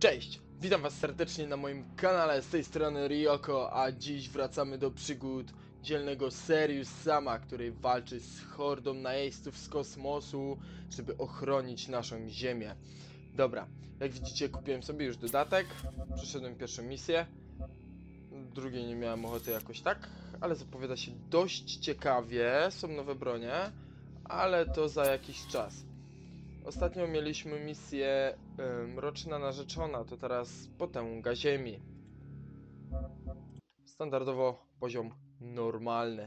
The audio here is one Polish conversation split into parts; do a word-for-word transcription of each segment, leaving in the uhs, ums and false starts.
Cześć! Witam was serdecznie na moim kanale, z tej strony Ryoko, a dziś wracamy do przygód dzielnego Serious Sama, który walczy z hordą najeźdźców z kosmosu, żeby ochronić naszą Ziemię. Dobra, jak widzicie, kupiłem sobie już dodatek, przeszedłem pierwszą misję, drugiej nie miałem ochoty jakoś tak, ale zapowiada się dość ciekawie, są nowe bronie, ale to za jakiś czas. Ostatnio mieliśmy misję y, Mroczna Narzeczona, to teraz Potęga Ziemi. Standardowo poziom normalny.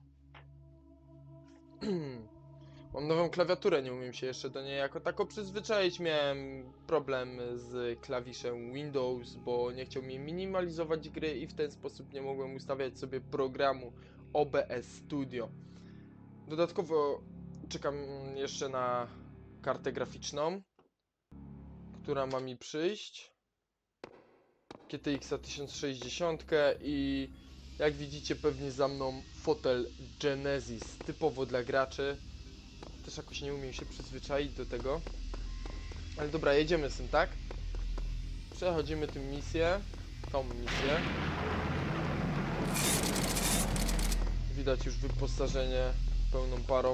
Mam nową klawiaturę, nie umiem się jeszcze do niej jako tako przyzwyczaić. Miałem problem z klawiszem Windows, bo nie chciał mi minimalizować gry i w ten sposób nie mogłem ustawiać sobie programu O B S Studio. Dodatkowo czekam jeszcze na kartę graficzną, która ma mi przyjść, G T X tysiąc sześćdziesiąt, i jak widzicie pewnie za mną fotel Genesis, typowo dla graczy. Też jakoś nie umiem się przyzwyczaić do tego, ale dobra, jedziemy z tym, tak? Przechodzimy tę misję, tą misję. Widać już wyposażenie pełną parą.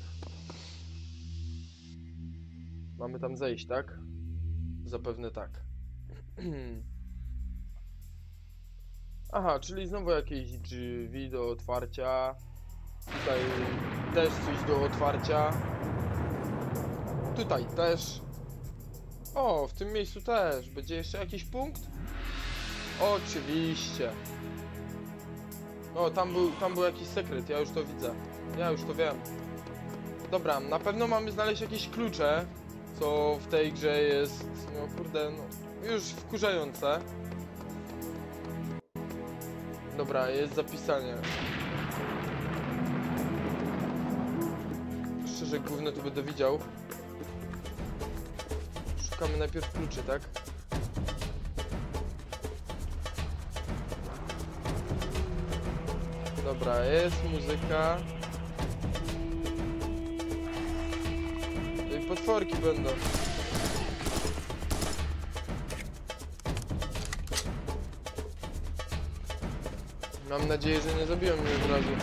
Mamy tam zejść, tak? Zapewne tak. Aha, czyli znowu jakieś drzwi do otwarcia. Tutaj też coś do otwarcia. Tutaj też. O, w tym miejscu też. Będzie jeszcze jakiś punkt? Oczywiście. O, tam był, tam był jakiś sekret, ja już to widzę. Ja już to wiem. Dobra, na pewno mamy znaleźć jakieś klucze, co w tej grze jest, no kurde, no, już wkurzające. Dobra, jest zapisanie. Szczerze, gówno tu będę widział. Szukamy najpierw kluczy, tak? Dobra, jest muzyka. I potworki będą. Mam nadzieję, że nie zabiją mnie od razu.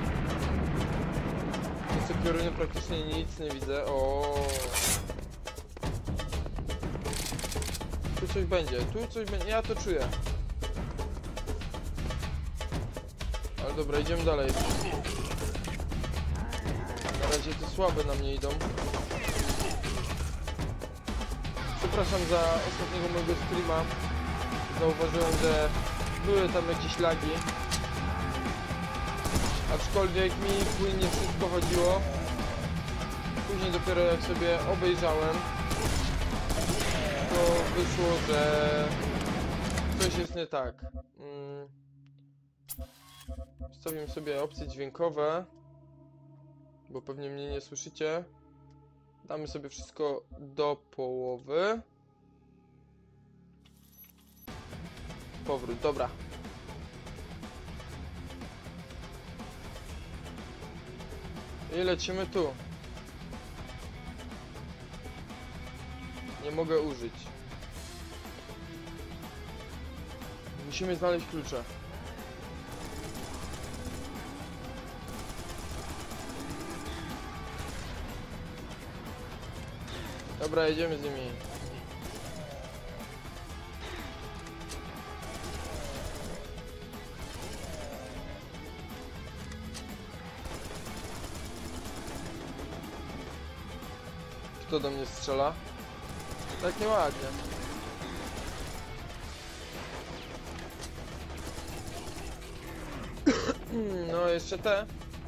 To co pioruny praktycznie nic nie widzę. O. Tu coś będzie, tu coś będzie, ja to czuję. Ale dobra, idziemy dalej. Na razie te słabe na mnie idą. Przepraszam za ostatniego mojego streama. Zauważyłem, że były tam jakieś lagi. Aczkolwiek mi płynnie wszystko chodziło. Później dopiero jak sobie obejrzałem, to wyszło, że coś jest nie tak. Hmm. Wstawiam sobie opcje dźwiękowe, bo pewnie mnie nie słyszycie. Damy sobie wszystko do połowy. Powrót, dobra. I lecimy tu. Nie mogę użyć. Musimy znaleźć klucze. Dobra, jedziemy z nimi. Kto do mnie strzela? Tak nieładnie. No, jeszcze te.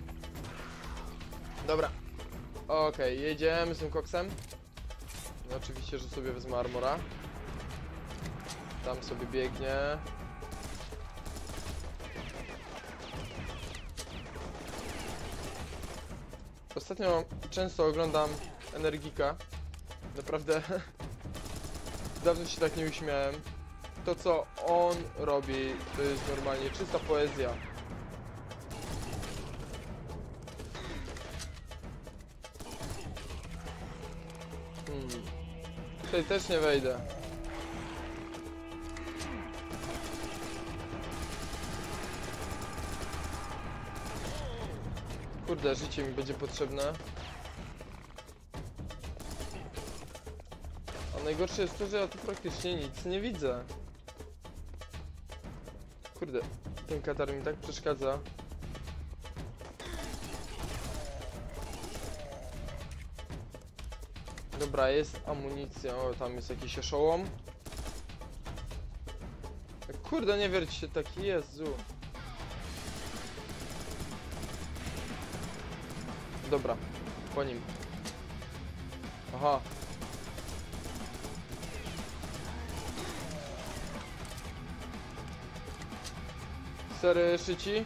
Dobra. Okej, okay, jedziemy z tym koksem. No, oczywiście, że sobie wezmę armora. Tam sobie biegnie. Ostatnio często oglądam Energika. Naprawdę dawno się tak nie uśmiałem. To co on robi, to jest normalnie czysta poezja. Hmm. Tutaj też nie wejdę. Kurde, życie mi będzie potrzebne. A najgorsze jest to, że ja tu praktycznie nic nie widzę. Kurde, ten katar mi tak przeszkadza. Dobra, jest amunicja. O, tam jest jakiś oszołom. Kurde, nie wierć się, taki Jezu. Dobra, po nim. Aha. Sery szyci.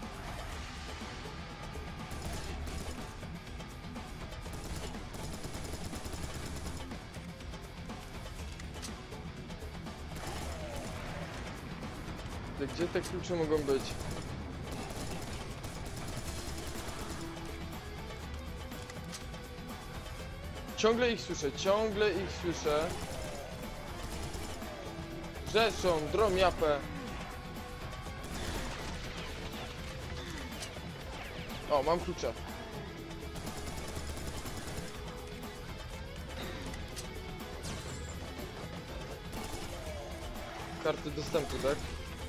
Gdzie te klucze mogą być? Ciągle ich słyszę, ciągle ich słyszę. Rzeszą, dromiapę. O, mam klucze. Karty dostępu, tak?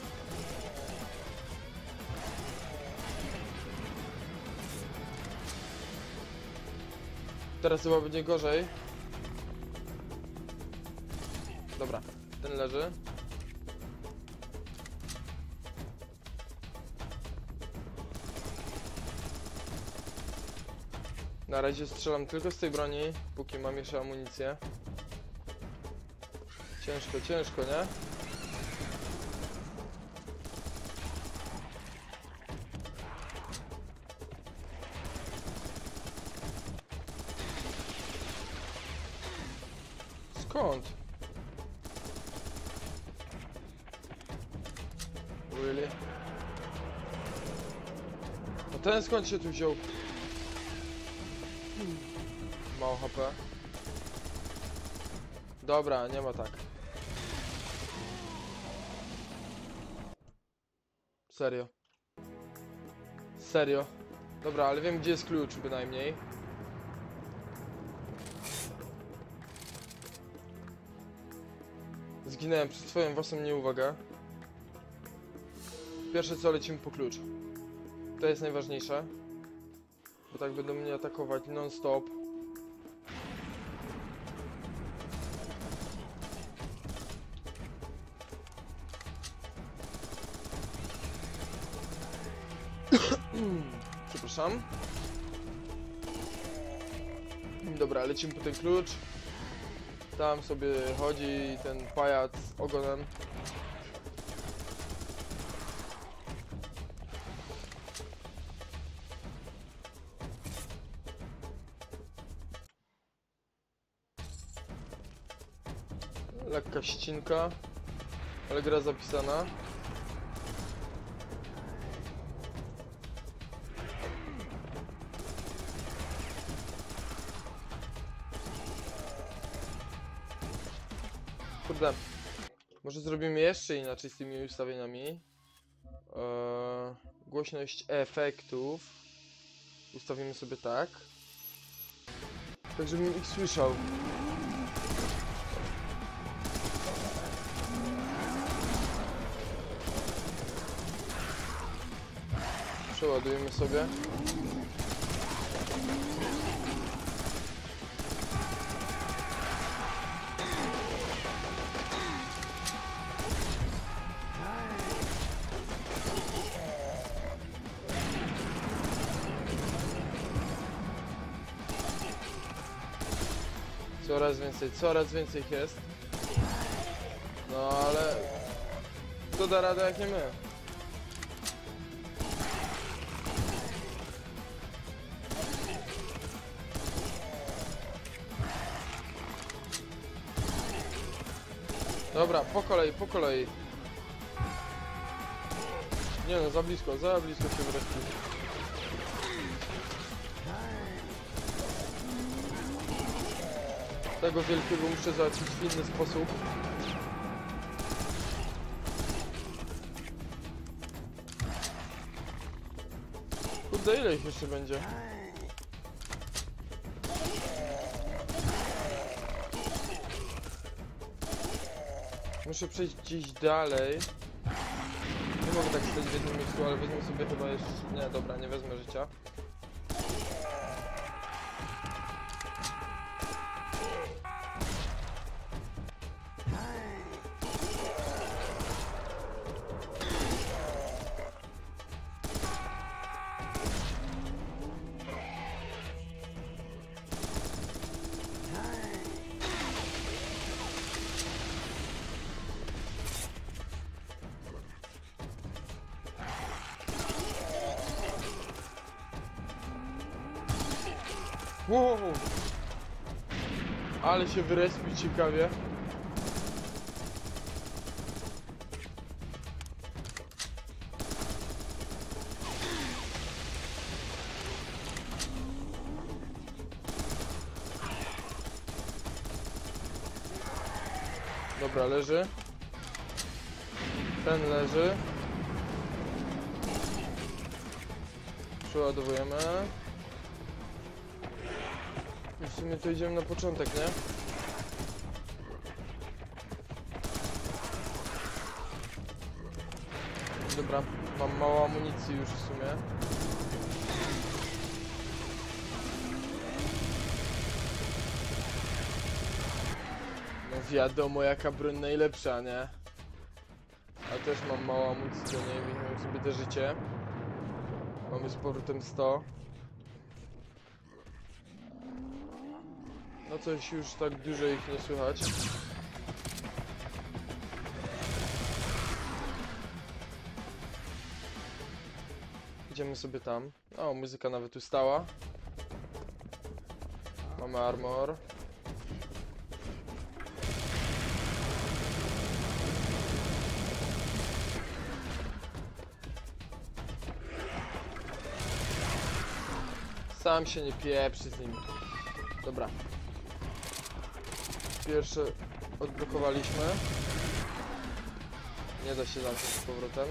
Teraz chyba będzie gorzej. Dobra, ten leży. Na razie strzelam tylko z tej broni, póki mam jeszcze amunicję. Ciężko, ciężko, nie? Skąd? Really? A ten skąd się tu wziął? Mało H P. Dobra, nie ma tak. Serio. Serio. Dobra, ale wiem, gdzie jest klucz bynajmniej. Zginąłem przez twoją własną nieuwagę. Pierwsze co, lecimy po klucz. To jest najważniejsze. Bo tak będą mnie atakować non-stop. Przepraszam. Dobra, lecimy po ten klucz. Tam sobie chodzi ten pajac z ogonem. Lekka ścinka, ale gra zapisana. Kurde, może zrobimy jeszcze inaczej z tymi ustawieniami. Eee, głośność efektów ustawimy sobie tak, tak żebym ich słyszał. Przeładujemy sobie. Coraz więcej, coraz więcej ich jest. No ale kto da radę jak nie my? Dobra, po kolei, po kolei. Nie no, za blisko, za blisko się wreszcie. Tego wielkiego muszę załatwić w inny sposób. Kurde, ile ich jeszcze będzie? Muszę przejść gdzieś dalej. Nie mogę tak stać w jednym miejscu, ale wezmę sobie chyba jeszcze... Nie, dobra, nie wezmę życia. Wow. Ale się wyrespił ciekawie. Dobra, leży. Ten leży. Przeładowujemy. I w sumie to idziemy na początek, nie? Dobra, mam mało amunicji już w sumie. No wiadomo, jaka broń najlepsza, nie? Ale też mam mało amunicji do niej, więc mam sobie te życie. Mamy z powrotem sto. No coś już tak dużo ich nie słychać. Idziemy sobie tam. O, muzyka nawet ustała. Mamy armor. Sam się nie pieprzy z nim. Dobra. Pierwsze odblokowaliśmy. Nie da się zamknąć z powrotem.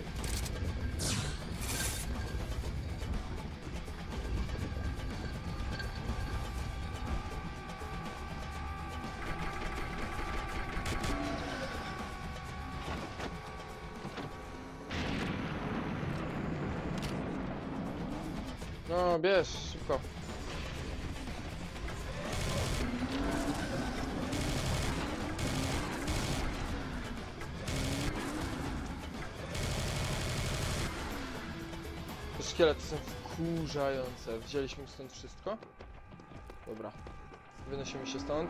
No, bierz, szybko. Szkielety są wkurzające. Wzięliśmy stąd wszystko? Dobra. Wynosimy się stąd.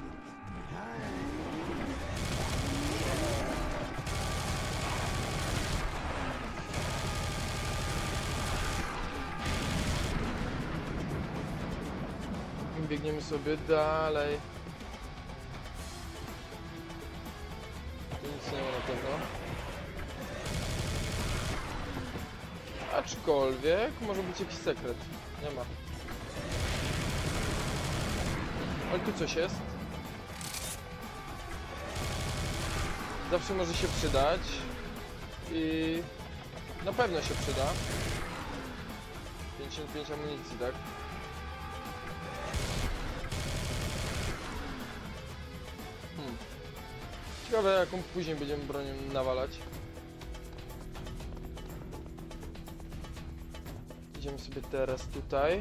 I biegniemy sobie dalej. Tu nic nie ma na pewno. Aczkolwiek może być jakiś sekret. Nie ma. Ale tu coś jest. Zawsze może się przydać. I na pewno się przyda. pięćdziesiąt pięć amunicji, tak? Hmm. Ciekawe, jaką później będziemy bronią nawalać. Idziemy sobie teraz tutaj.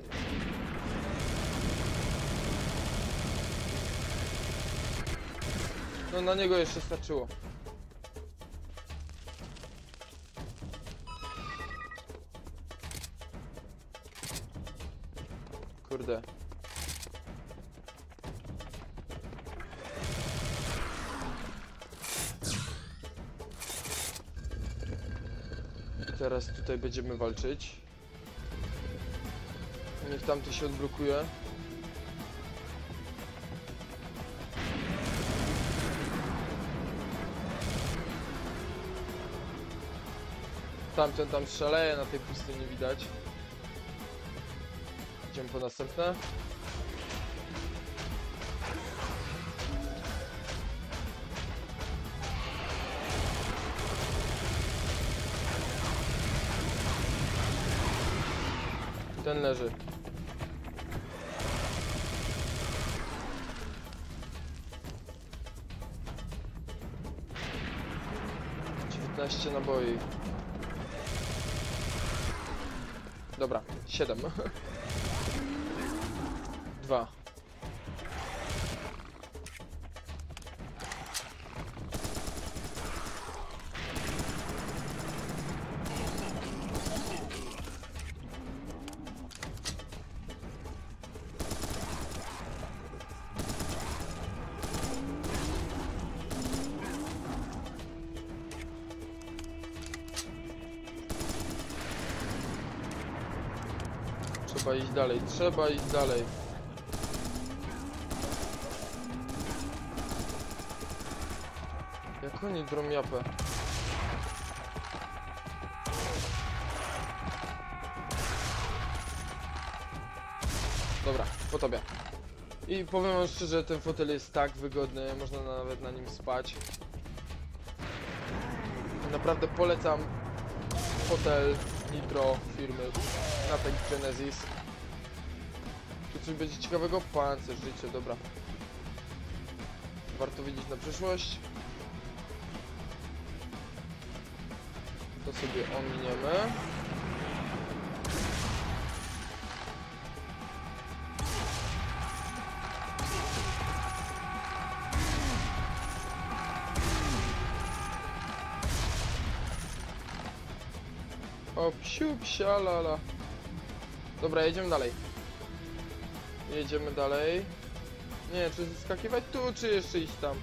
No na niego jeszcze starczyło. Kurde. Teraz tutaj będziemy walczyć. Niech tamty się odblokuje. Tamten tam szaleje, na tej pustyni widać. Idziemy po następne. Ten leży. piętnaście naboi. Dobra, siedem. Dwa. Trzeba iść dalej, trzeba iść dalej. Jak oni drą japę? Dobra, po tobie. I powiem wam szczerze, ten fotel jest tak wygodny, można nawet na nim spać. Naprawdę polecam fotel Nitro firmy Natek Genesis. Tu coś będzie ciekawego? Pancerz, życie, dobra. Warto widzieć na przyszłość. To sobie ominiemy. O, psiu, psia, lala. Dobra, jedziemy dalej. Jedziemy dalej. Nie, czy skakiwać tu, czy jeszcze iść tam?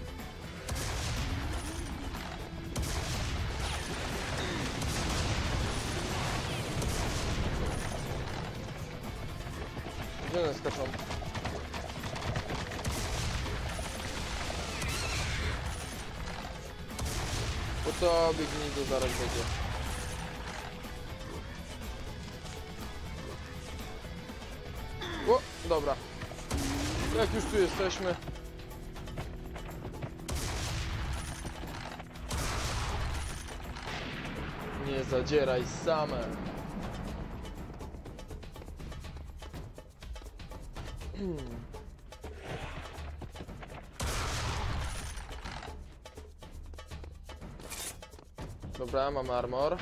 Gdzie one skaczą? Bo to biegnij do zaraz będzie. O, dobra. Jak już tu jesteśmy. Nie zadzieraj same. Hmm. Dobra, mamy armor.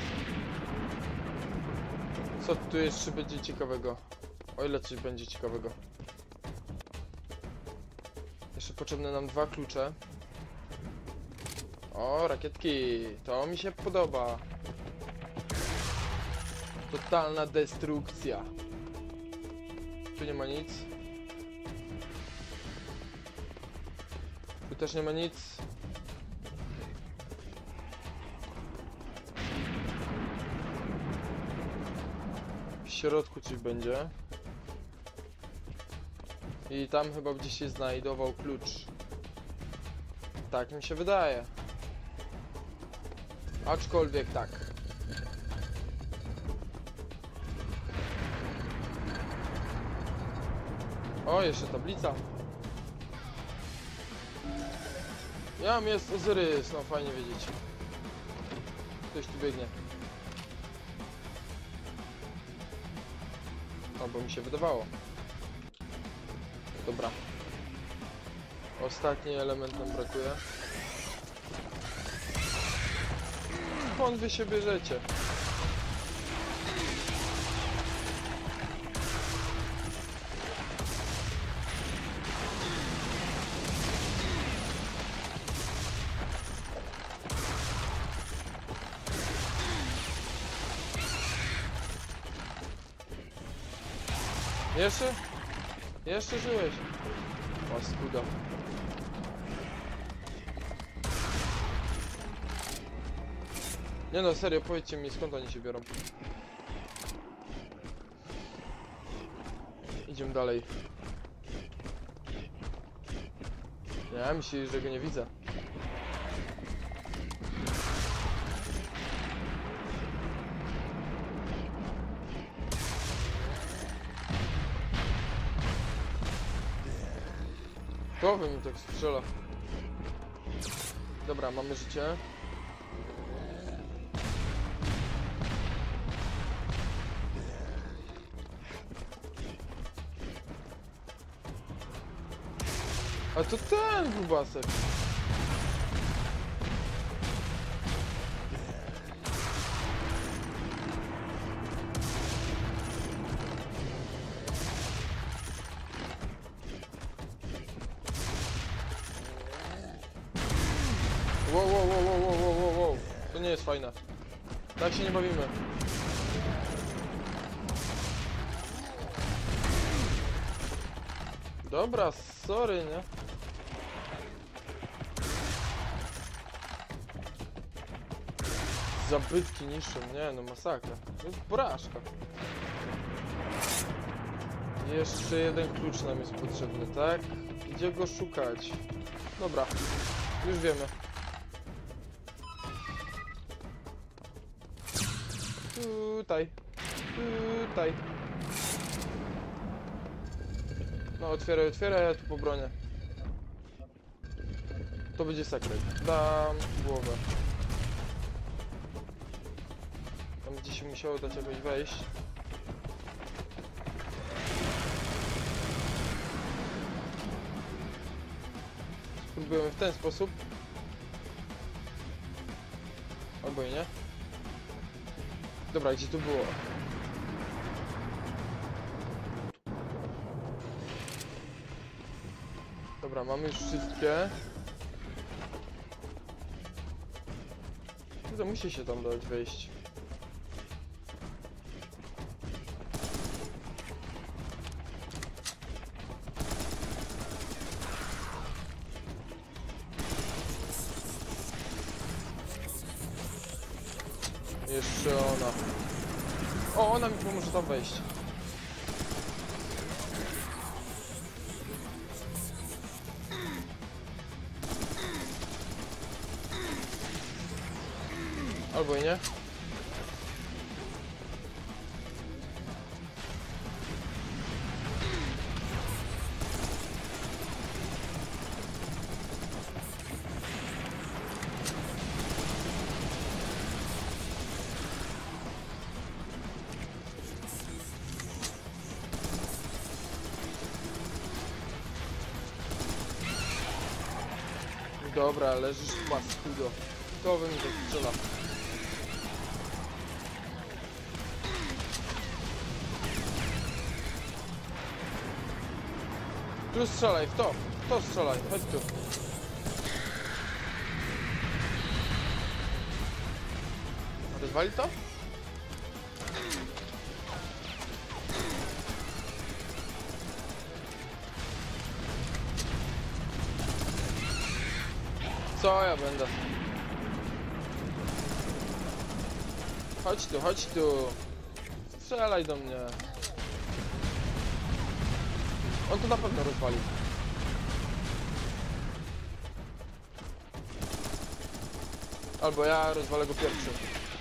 Co tu jeszcze będzie ciekawego? O ile coś będzie ciekawego. Jeszcze potrzebne nam dwa klucze. O, rakietki. To mi się podoba. Totalna destrukcja. Tu nie ma nic. Tu też nie ma nic. W środku coś będzie. I tam chyba gdzieś się znajdował klucz. Tak mi się wydaje. Aczkolwiek tak. O, jeszcze tablica. Jam jest Ozyrys, no fajnie wiedzieć. Ktoś tu biegnie. Albo mi się wydawało. Dobra. Ostatni element nam brakuje. Skąd wy się bierzecie? Jeszcze? Jeszcze żyłeś? O, skuda. Nie no, serio, powiedzcie mi, skąd oni się biorą. Idziemy dalej. Ja myślę, że go nie widzę. Kto wy mi tak strzela? Dobra, mamy życie. A to ten grubasek. Wow, wow, wow, wow, wow, wow, wow. To nie jest fajne. Tak się nie bawimy. Dobra, sorry, nie? Zabytki niszczą, nie no, masakra. To jest porażka. Jeszcze jeden klucz nam jest potrzebny, tak? Gdzie go szukać? Dobra, już wiemy. Tutaj. Tutaj. No otwieraj, otwieraj, ja tu pobronię. To będzie sekret. Dam głowę. Tam gdzie się musiało dać jakoś wejść. Spróbujemy w ten sposób. Albo i nie. Dobra, gdzie to było? Dobra, mamy już wszystkie. To musi się tam dać wejść. Jeszcze ona. O, ona mi pomoże tam wejść. Albo i nie. Dobra, leżysz paskudo. To wy mi to strzela. Tu strzelaj, w to, w to strzelaj, chodź tu. Rozwali to? Co ja będę? Chodź tu, chodź tu. Strzelaj do mnie. On to na pewno rozwali. Albo ja rozwalę go pierwszy.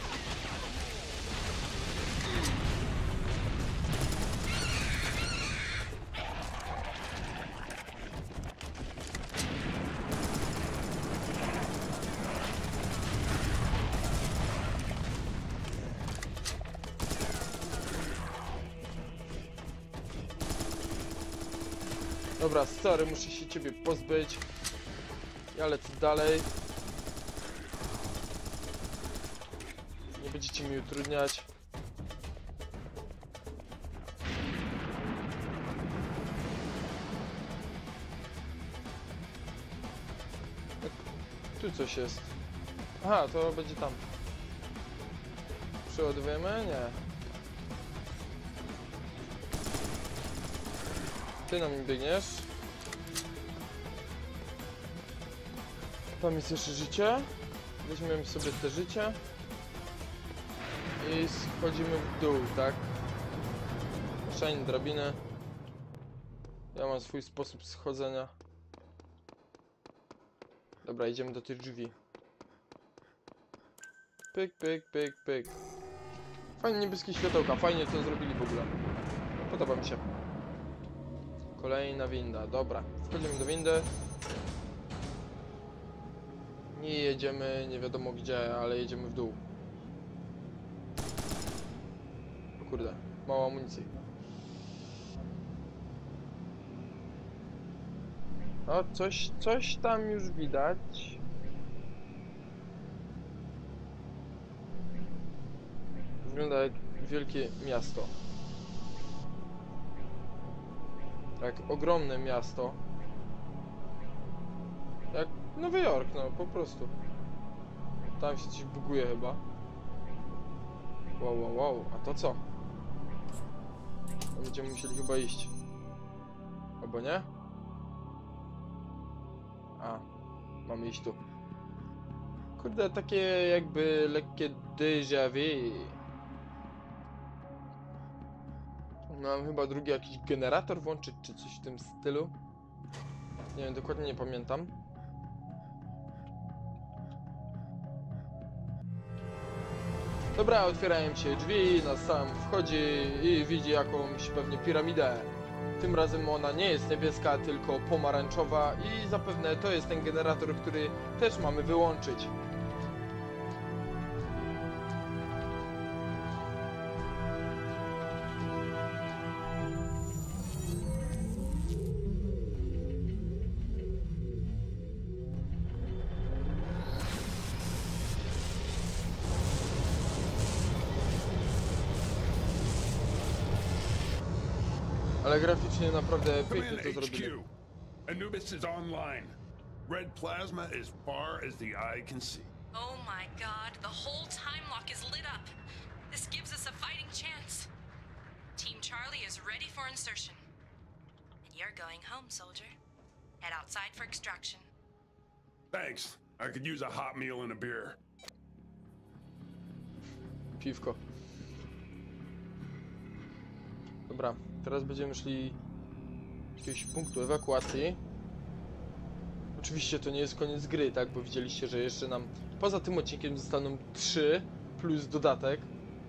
Dobra, sorry, muszę się ciebie pozbyć. Ja lecę dalej. Nie będziecie mi utrudniać. Tu coś jest. Aha, to będzie tam. Przeładujemy? Nie. Ty na mnie biegniesz. Tam jest jeszcze życie. Weźmiemy sobie te życie. I schodzimy w dół, tak? Shine drabinę. Ja mam swój sposób schodzenia. Dobra, idziemy do tych drzwi. Pyk, pyk, pyk, pyk. Fajnie niebieskie światełka, fajnie to zrobili w ogóle. Podoba mi się. Kolejna winda, dobra. Wchodzimy do windy. Nie jedziemy nie wiadomo gdzie, ale jedziemy w dół. O kurde, mało amunicji. No, coś, coś tam już widać. Wygląda jak wielkie miasto. Jak ogromne miasto. Jak Nowy Jork, no po prostu. Tam się coś buguje chyba. Wow, wow, wow. A to co? No będziemy musieli chyba iść. Albo nie? A, mamy iść tu. Kurde, takie jakby lekkie déjà vu. Mam chyba drugi jakiś generator włączyć, czy coś w tym stylu. Nie wiem, dokładnie nie pamiętam. Dobra, otwierają się drzwi, nas sam wchodzi i widzi jakąś pewnie piramidę. Tym razem ona nie jest niebieska, tylko pomarańczowa i zapewne to jest ten generator, który też mamy wyłączyć. Ale graficznie naprawdę pięknie to zrobili. Anubis is online. Red plasma as far as the eye can see. Oh my god, the whole time lock is lit up. This gives us a fighting chance. Team Charlie is ready for insertion. And you're going home, soldier. Head outside for extraction. Thanks. I could use a hot meal and a beer. Piwko. Dobra, teraz będziemy szli do jakiegoś punktu ewakuacji. Oczywiście to nie jest koniec gry, tak? Bo widzieliście, że jeszcze nam poza tym odcinkiem zostaną trzy plus dodatek.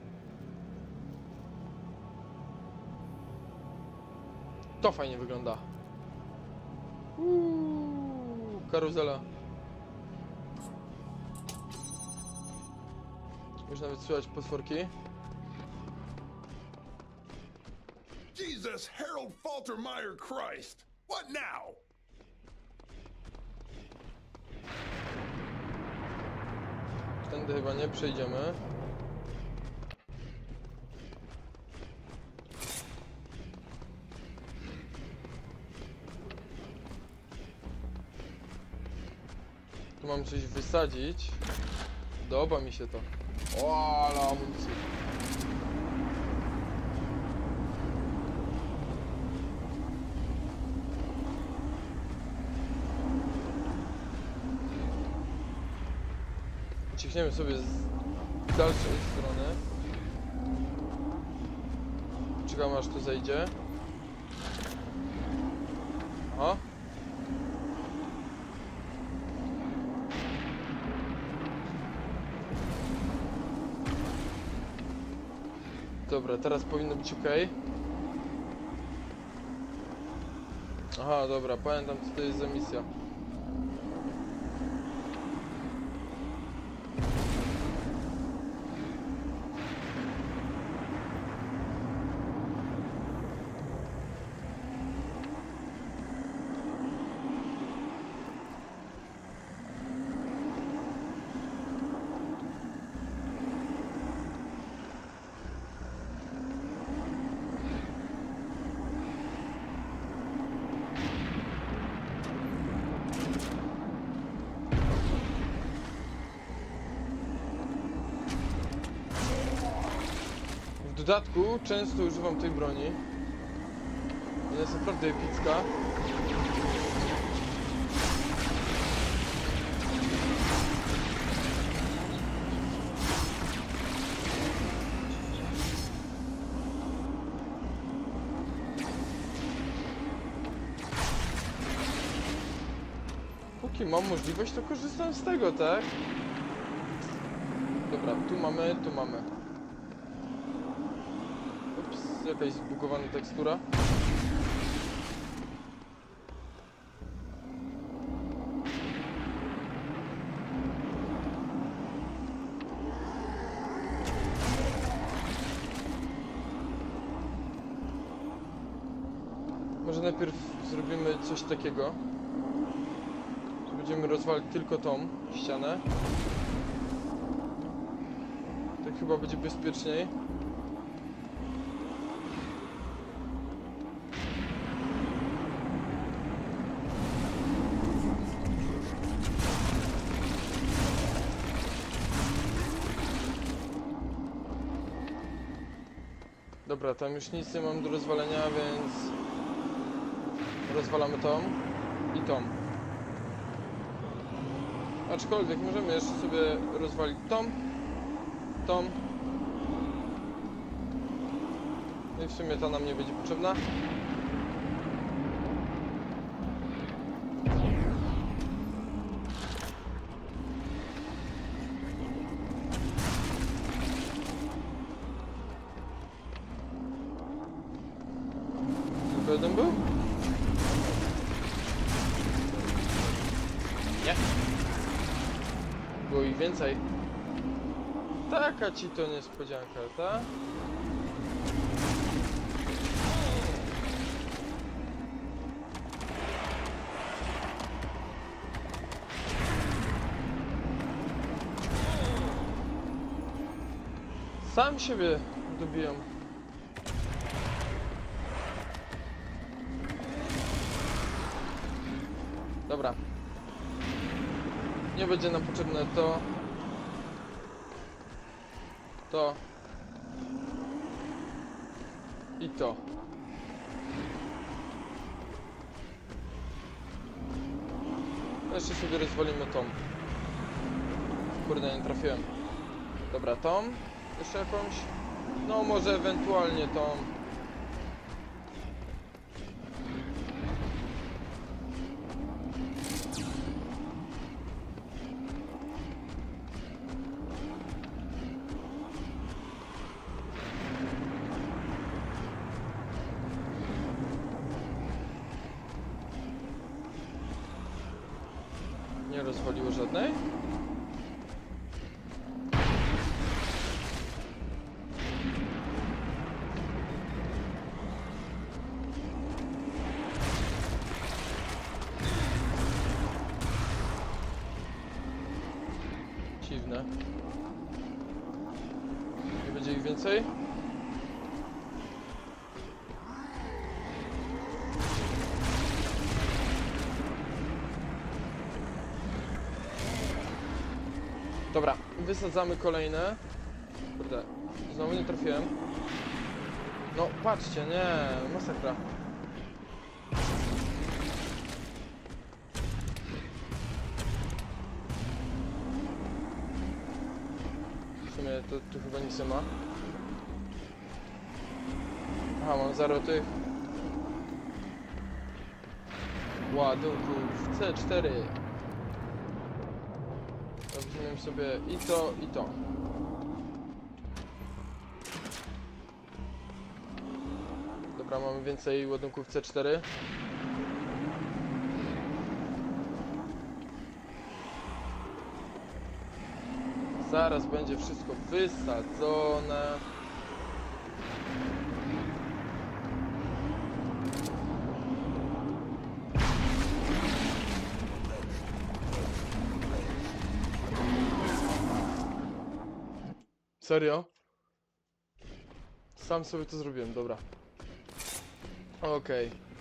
To fajnie wygląda. Uuu, karuzela. Już nawet słychać potworki. Jesus, Harold Faltermeyer Christ! What now? Tędy chyba nie przejdziemy. Tu mam coś wysadzić. Podoba mi się to. O, ale amunicji. Ciśniemy sobie z dalszej strony. Czekamy aż tu zejdzie. Aha. Dobra, teraz powinno być ok. Aha, dobra, pamiętam co to jest za misja. W dodatku często używam tej broni. Ona jest naprawdę epicka. Póki mam możliwość, to korzystam z tego, tak? Dobra, tu mamy, tu mamy. Ups, jakaś zbugowana tekstura. Może najpierw zrobimy coś takiego. Będziemy rozwalić tylko tą ścianę. Tak chyba będzie bezpieczniej. Dobra, tam już nic nie mam do rozwalenia, więc rozwalamy tą i tą. Aczkolwiek możemy jeszcze sobie rozwalić tą, tą. No i w sumie ta nam nie będzie potrzebna. Tylko jeden był? Nie. Było ich więcej. Taka ci to niespodzianka, tak? Sam siebie dobiją. Dobra. Nie będzie nam potrzebne to. To. I to. Jeszcze sobie rozwalimy tą. Kurde, nie trafiłem. Dobra, tą. Jeszcze jakąś? No może ewentualnie tą. Nie rozwaliło żadnej? Dziwne. Nie będzie ich więcej? Dobra, wysadzamy kolejne. Kurde, znowu nie trafiłem. No, patrzcie, nie, masakra. W sumie to tu chyba nic nie ma. Aha, mam zero tych ładunków C cztery. Weźmiemy sobie i to, i to. Dobra, mamy więcej ładunków C cztery. Zaraz będzie wszystko wysadzone. Serio? Sam sobie to zrobiłem, dobra. Okej. Okay.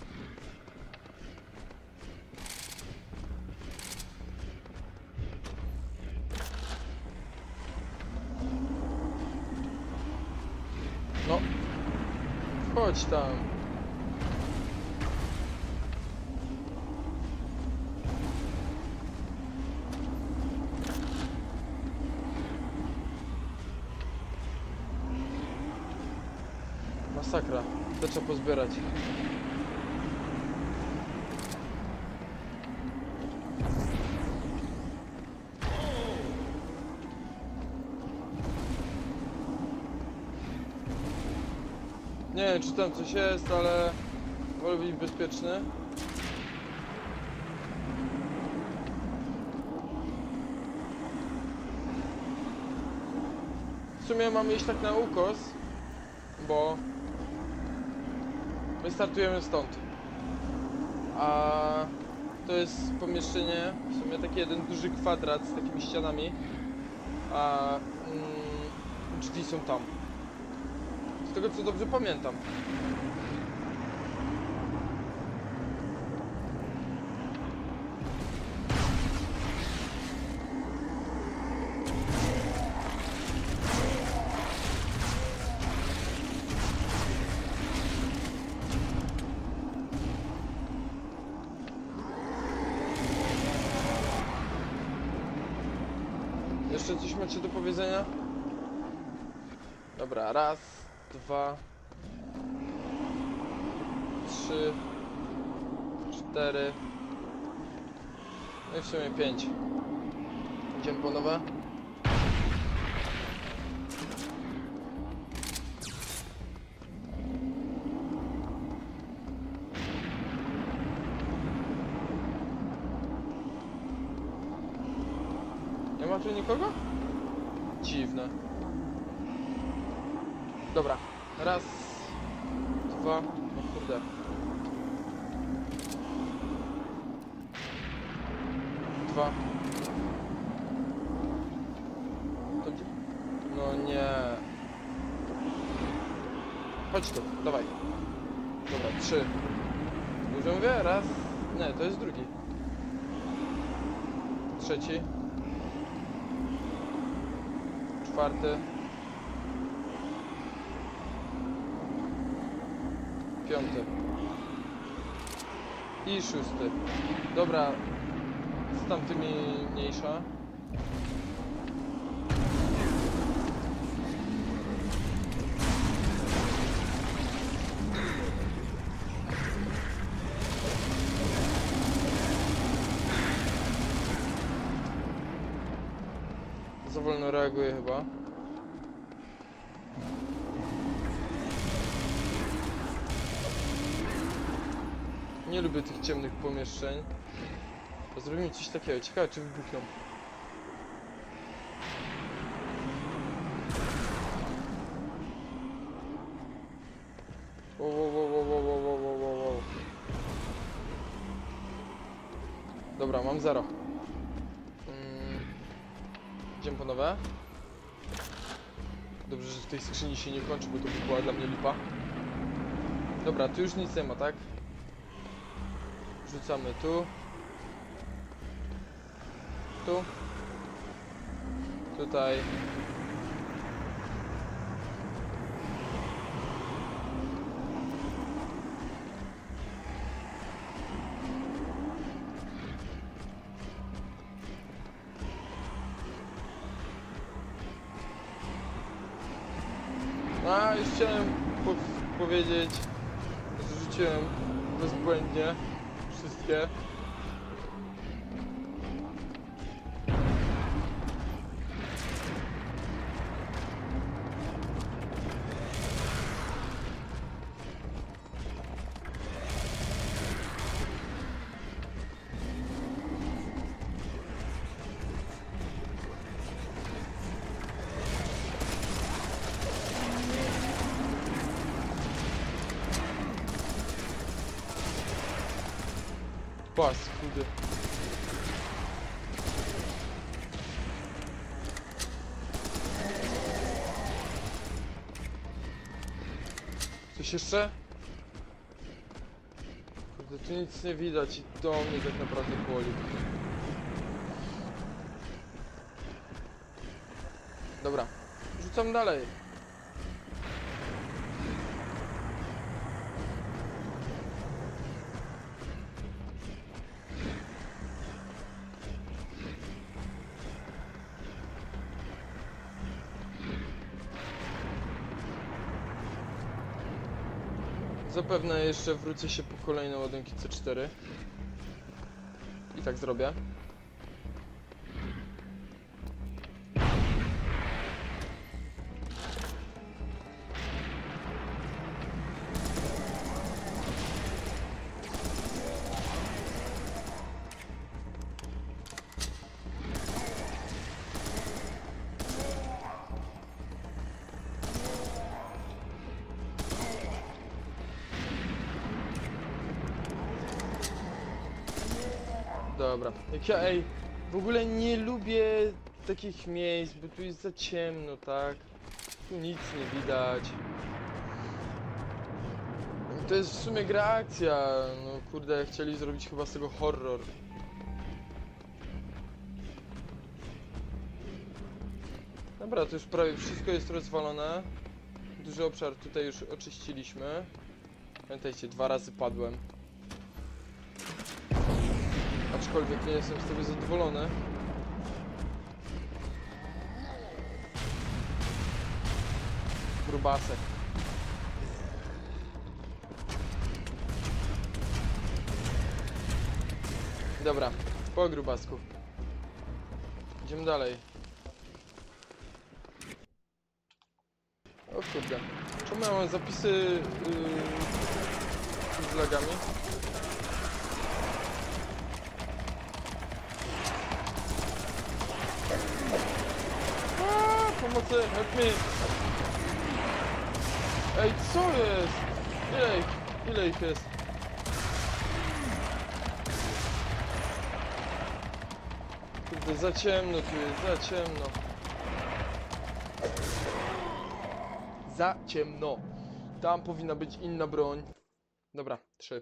No. Chodź tam. Masakra. To trzeba pozbierać. Nie wiem, czy tam coś jest, ale wolę być bezpieczny. W sumie mamy iść tak na ukos, bo my startujemy stąd. A to jest pomieszczenie, w sumie taki jeden duży kwadrat z takimi ścianami, a mm, drzwi są tam. Z tego co dobrze pamiętam. Jeszcze coś macie do powiedzenia? Dobra, raz, dwa, trzy, cztery, no i w sumie pięć. Idziemy po nowe. Nie ma tu nikogo? Dziwne. Dobra, raz, dwa, o kurde. Dwa. To gdzie? No nie. Chodź tu, dawaj. Dobra, trzy. Dobrze mówię? Raz. Nie, to jest drugi. Trzeci. Czwarty. Piąty. I szósty. Dobra. Z tamtymi mniejsza. Za wolno reaguje chyba. Nie lubię tych ciemnych pomieszczeń. To zrobimy coś takiego. Ciekawe, czy wybuchną. Wow, wow, wow, wow, wow, wow, wow, wow, wow. Dobra, mam zero. Mm. Idziemy po nowe. Dobrze, że w tej skrzyni się nie kończy, bo to by była dla mnie lipa. Dobra, tu już nic nie ma, tak? Rzucamy tu. Tu. Tutaj. A, już chciałem po powiedzieć, że rzuciłem bezbłędnie wszystkie. Pas, kurde. Coś jeszcze? Kurde, tu nic nie widać i to mnie tak naprawdę boli. Dobra, rzucam dalej. Zapewne jeszcze wrócę się po kolejne ładunki C cztery. I tak zrobię. Dobra, jak ja, ej, w ogóle nie lubię takich miejsc, bo tu jest za ciemno, tak? Tu nic nie widać. To jest w sumie gra akcja, no kurde, chcieli zrobić chyba z tego horror. Dobra, to już prawie wszystko jest rozwalone. Duży obszar tutaj już oczyściliśmy. Pamiętajcie, dwa razy padłem. Aczkolwiek nie jestem z tego zadowolony. grubasek. Dobra, po grubasku. Idziemy dalej. O kurde. Czemu ja mam zapisy yy, z lagami? Aaaa, pomocy, help me! Ej, co jest? Ile ich, ile ich jest? Kurde, za ciemno tu jest, za ciemno. Za ciemno. Tam powinna być inna broń. Dobra, trzy.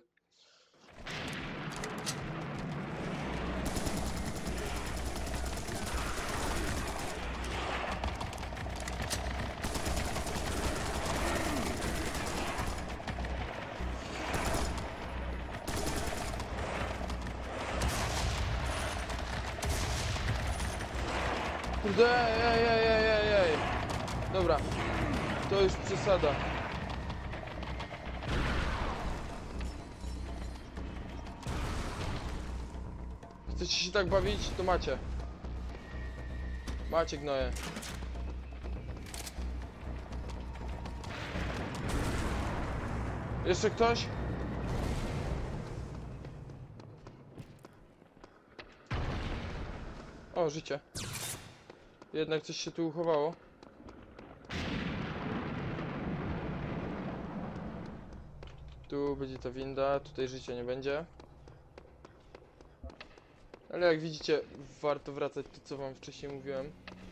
Kurde, ej, ej, ej, ej, ej. Dobra, to już przesada. Chcecie się tak bawić? To macie. Macie gnoje. Jeszcze ktoś? O, życie. Jednak coś się tu uchowało. Tu będzie ta winda, tutaj życia nie będzie. Ale jak widzicie, warto wracać to, co wam wcześniej mówiłem.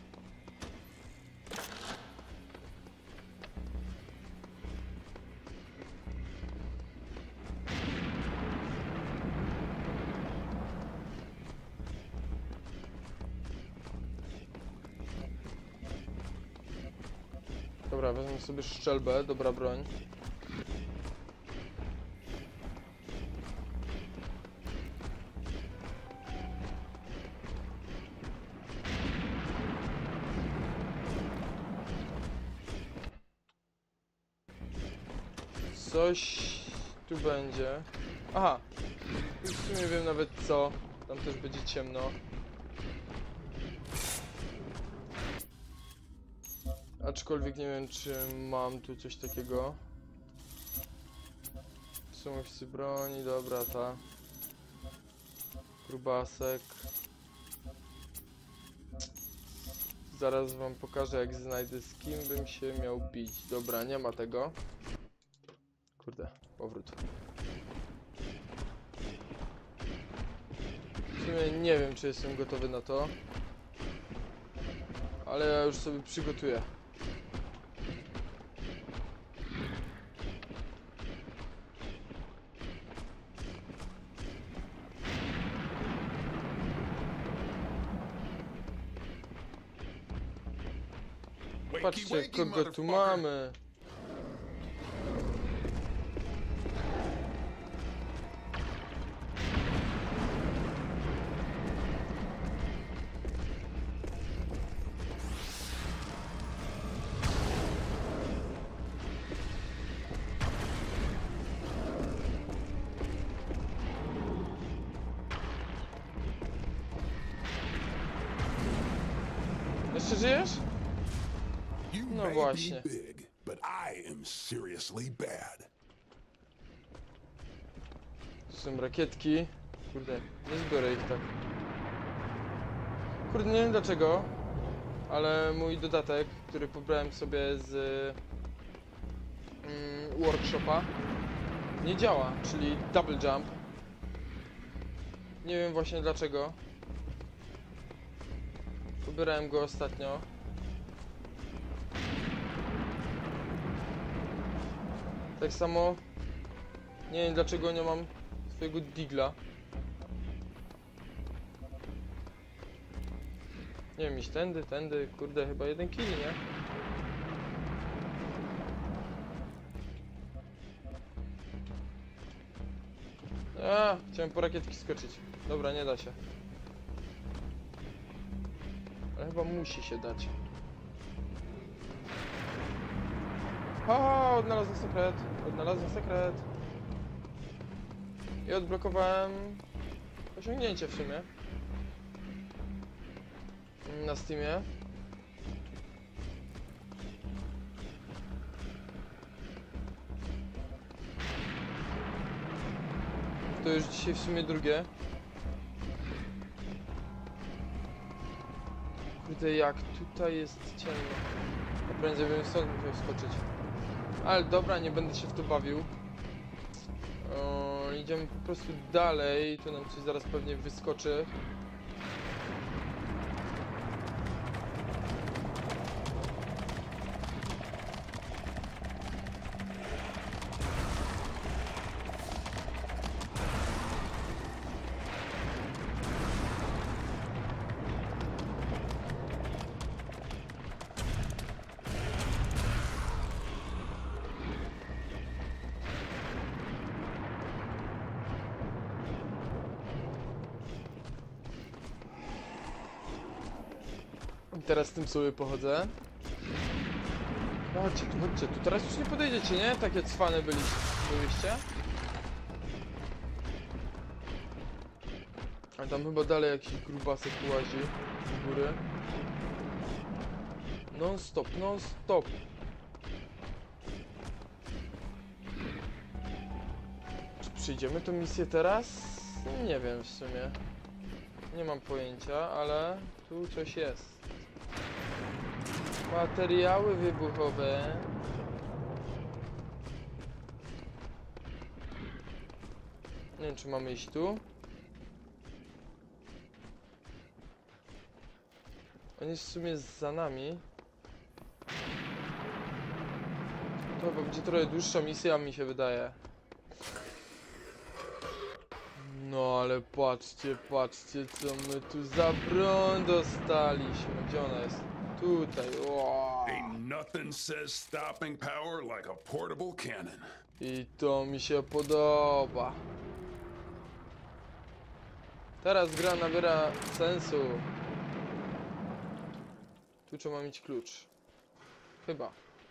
Dobra, wezmę sobie szczelbę, dobra broń. Coś tu będzie. Aha, już w sumie wiem nawet co. Tam też będzie ciemno. Aczkolwiek nie wiem, czy mam tu coś takiego. Są opisy broni, dobra, ta. Grubasek. Zaraz wam pokażę, jak znajdę, z kim bym się miał bić. Dobra, nie ma tego. Kurde, powrót. W sumie nie wiem, czy jestem gotowy na to. Ale ja już sobie przygotuję. Patrzcie, kogo tu mamy. Jeszcze żyjesz? You No may właśnie. be big, but I am seriously bad. Tu są rakietki. Kurde, nie zbiorę ich tak. Kurde, nie wiem dlaczego, ale mój dodatek, który pobrałem sobie z mm, workshopa, nie działa, czyli double jump. Nie wiem właśnie dlaczego. Pobierałem go ostatnio. Tak samo nie wiem dlaczego nie mam swojego digla. Nie wiem, iść tędy, tędy, kurde, chyba jeden kill, nie? A, chciałem po rakietki skoczyć. Dobra, nie da się. Ale chyba musi się dać. O, odnalazłem sekret. Odnalazłem sekret. I odblokowałem osiągnięcie w sumie. Na Steamie. To już dzisiaj w sumie drugie. Kurde, jak tutaj jest ciemno. A prędzej bym stąd musiał skoczyć. Ale dobra, nie będę się w to bawił. O, idziemy po prostu dalej. Tu nam coś zaraz pewnie wyskoczy. I teraz tym sobie pochodzę. Chodźcie tu, chodźcie tu. Teraz już nie podejdziecie, nie? Takie cwane byliście. Byliście? A tam chyba dalej jakiś grubasek łazi z góry. Non stop, non stop. Czy przyjdziemy tą misję teraz? Nie wiem w sumie. Nie mam pojęcia, ale tu coś jest. Materiały wybuchowe. Nie wiem, czy mamy iść tu. On jest w sumie za nami. To chyba będzie trochę dłuższa misja, mi się wydaje. No ale patrzcie, patrzcie, co my tu za broń dostaliśmy. Gdzie ona jest? Tutaj, wow. Ain't nothing says stopping power like a portable cannon. I to mi się podoba. Teraz gra nabiera sensu. Tu trzeba mieć klucz. Chyba.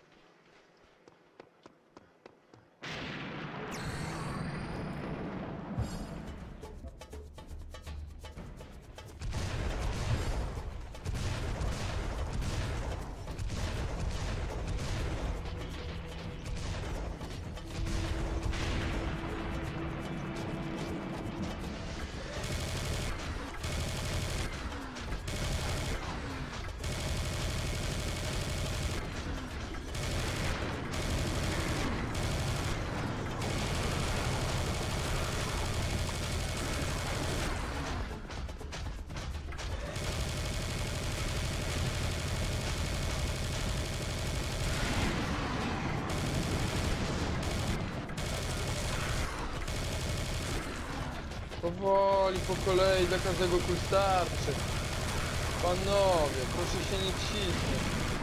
Powoli, po kolei, dla każdego kul starczy. Panowie, proszę się nie cisnąć.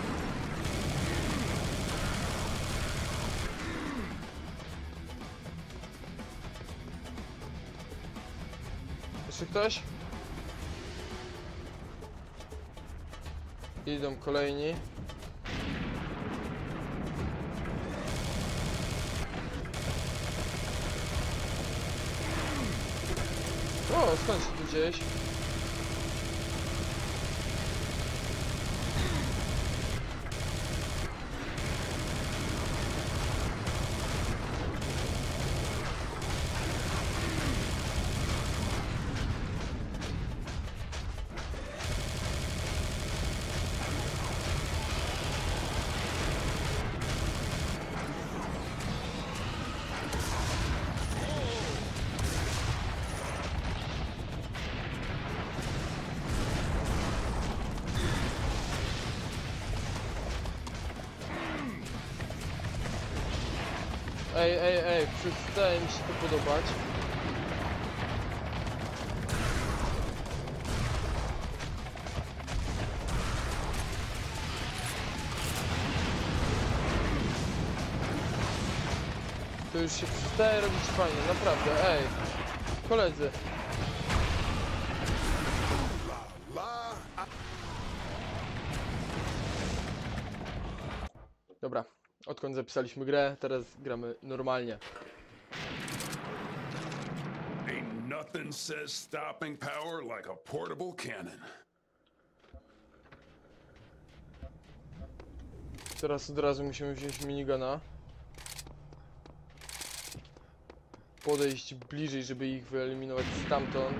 Jeszcze ktoś? Idą kolejni. O, skąd się tu gdzieś? Ej, ej, ej, przestaje mi się to podobać. To już się przestaje robić fajnie, naprawdę, ej. Koledzy. Dobra, Odkąd zapisaliśmy grę, teraz gramy normalnie. Ain't nothing says stopping power like a portable cannon. Teraz od razu musimy wziąć minigana. Podejść bliżej, żeby ich wyeliminować stamtąd.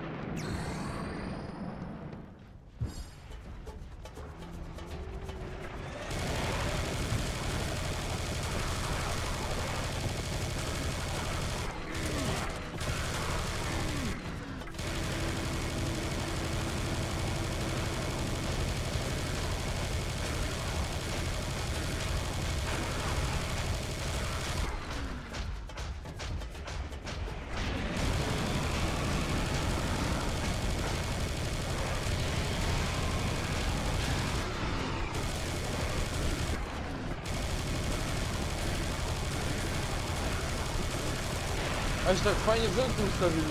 Aż tak fajnie w rządku ustawili.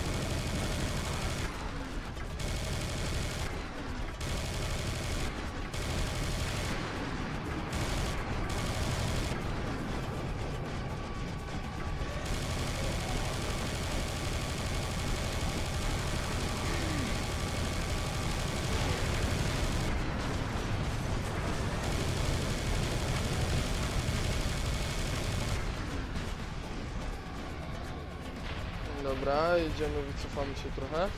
Dobra, jedziemy, wycofamy się trochę.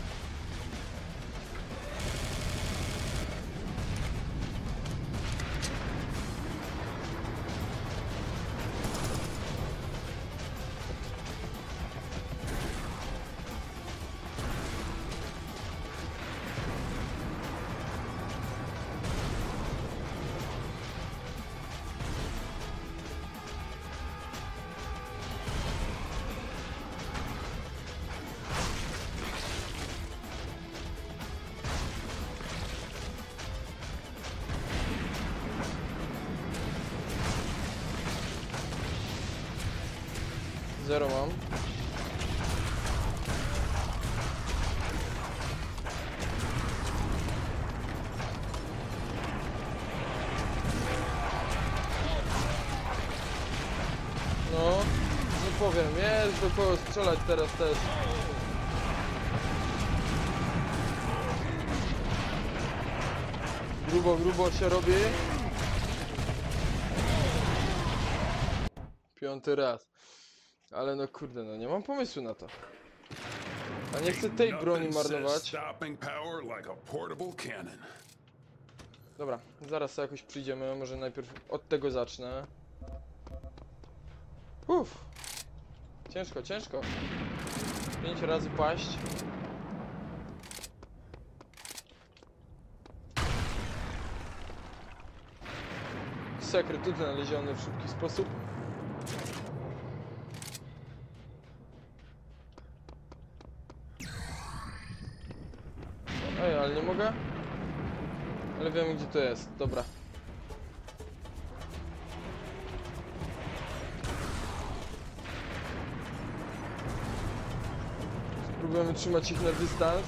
Zero mam. No, nie powiem, jest do kogo strzelać teraz też. Grubo, grubo się robi. Piąty raz. Ale no kurde, no nie mam pomysłu na to. A nie chcę tej broni Nothing says marnować. stopping power like a portable cannon. Dobra, zaraz sobie jakoś przyjdziemy, może najpierw od tego zacznę. Uff. Ciężko, ciężko. Pięć razy paść. Sekret tutaj znaleziony w szybki sposób. Ej, ale nie mogę? Ale wiem, gdzie to jest, dobra. Spróbujemy trzymać ich na dystans.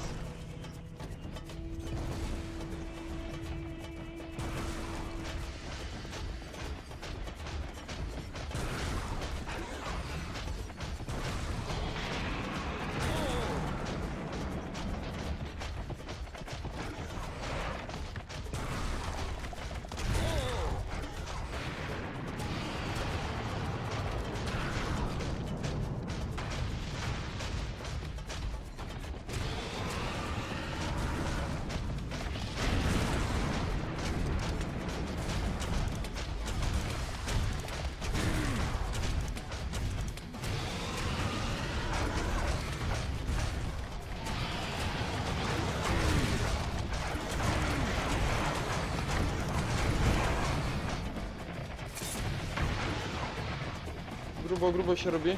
Grubo, grubo się robi.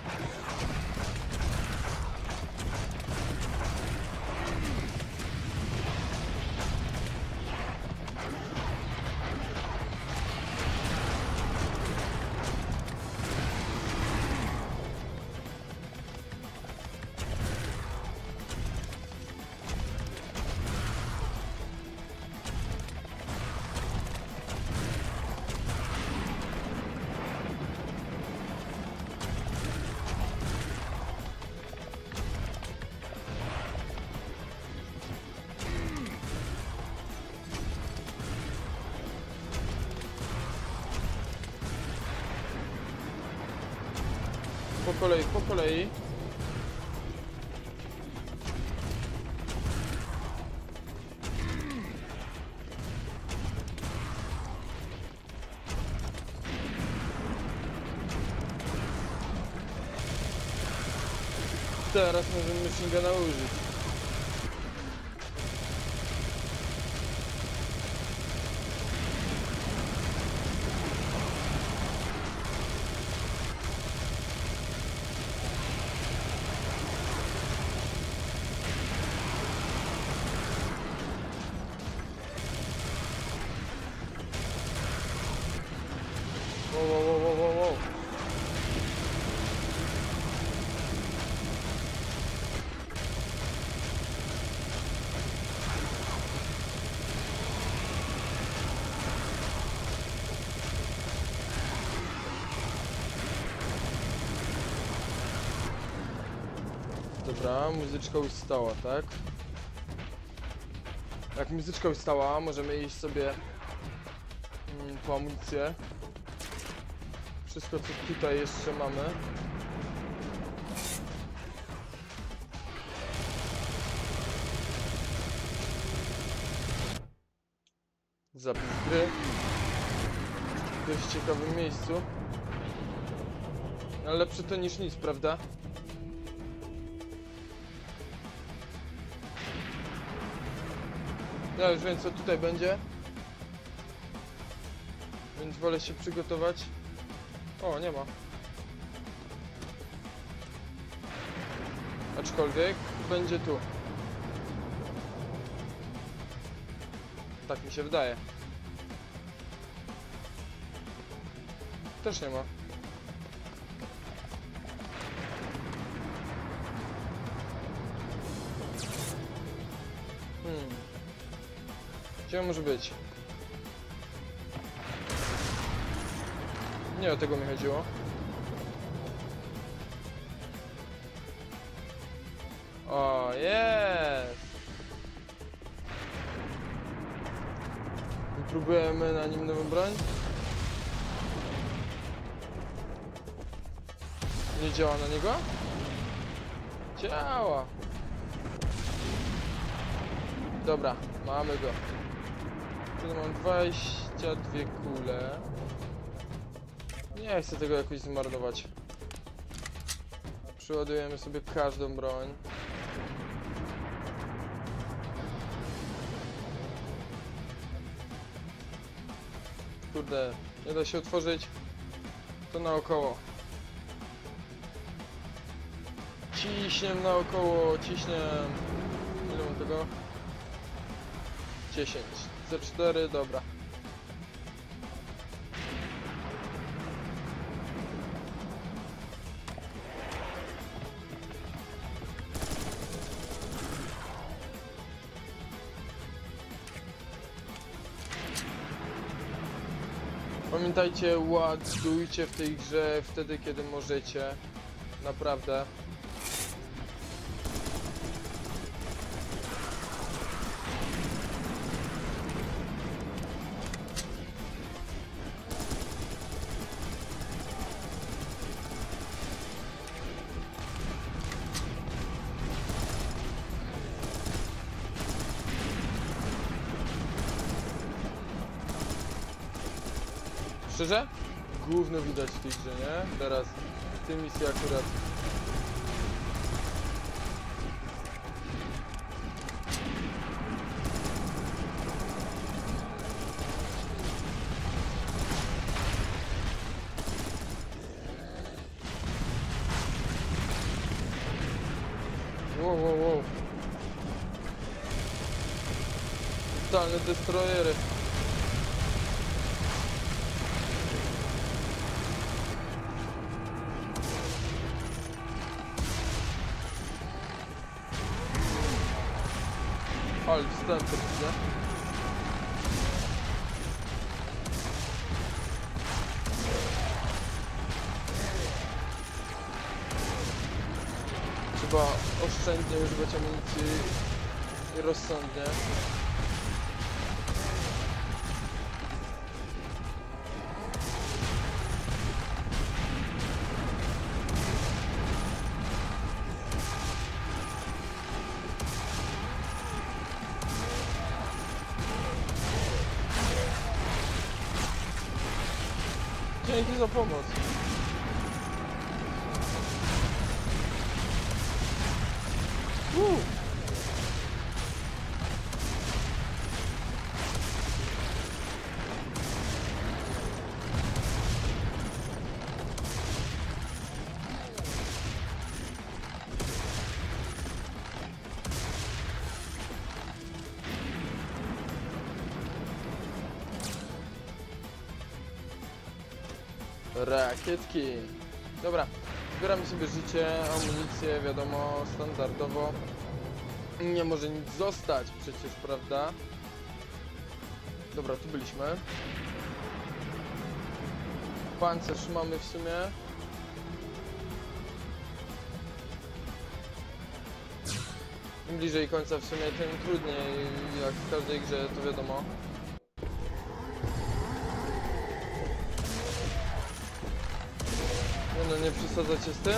kolei, po kolei. Teraz możemy machine guna użyć. Wow, wow, wow, wow, wow, wow. Dobra, muzyczka ustała, tak? Jak muzyczka ustała, możemy iść sobie mm, po amunicję. Wszystko, co tutaj jeszcze mamy. Zapis gry. W dość ciekawym miejscu. Ale lepsze to niż nic, prawda? Ja już wiem, co tutaj będzie. Więc wolę się przygotować. O, nie ma. Aczkolwiek będzie tu. Tak mi się wydaje. Też nie ma. Hmm. Gdzie może być? Nie o tego mi chodziło. O, jest! Wypróbujemy na nim nową broń. Nie działa na niego? Działa! Dobra, mamy go. Tu mam dwadzieścia dwie kule. Nie chcę tego jakoś zmarnować. Przeładujemy sobie każdą broń. Kurde, nie da się otworzyć. To naokoło. Ciśniem naokoło, ciśniem. Ile mam tego? dziesięć. C cztery, dobra. Pamiętajcie, ładujcie w tej grze wtedy, kiedy możecie. Naprawdę. Szczerze? Gówno widać w tej grze, nie? Teraz w tej misji akurat. Wow, wow, wow. Totalne destroyery. Ale wstępy, widzę. Trzeba oszczędnie używać amunicji i rozsądnie. Dzięki za pomoc. Woo. Rakietki. Dobra, zbieramy sobie życie, amunicję, wiadomo, standardowo. Nie może nic zostać przecież, prawda? Dobra, tu byliśmy. Pancerz mamy w sumie. Im bliżej końca w sumie, tym trudniej, jak w każdej grze, to wiadomo. Nie no, nie przesadzacie z tym?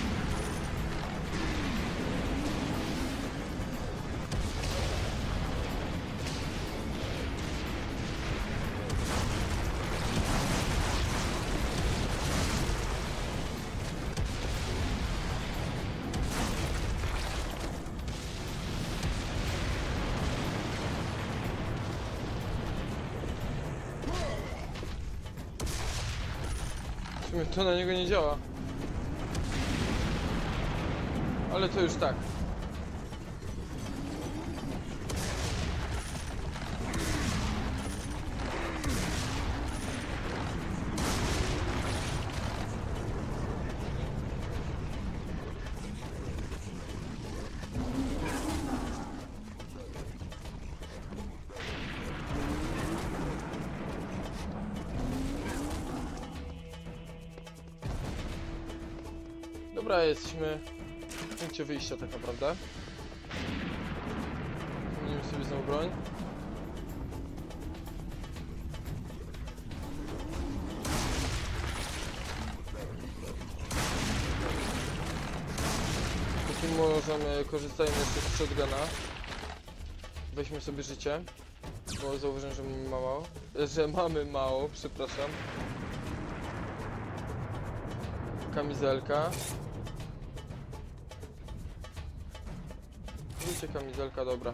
W sumie to na niego nie działa. Ale to już tak. Dobra, jesteśmy w punkcie wyjścia tak naprawdę. Zmienimy sobie znowu broń. Takim możemy, korzystajmy jeszcze z shotguna. Weźmy sobie życie, bo zauważyłem, że mamy mało. Że mamy mało, przepraszam. Kamizelka. Widzicie, kamizelka, dobra.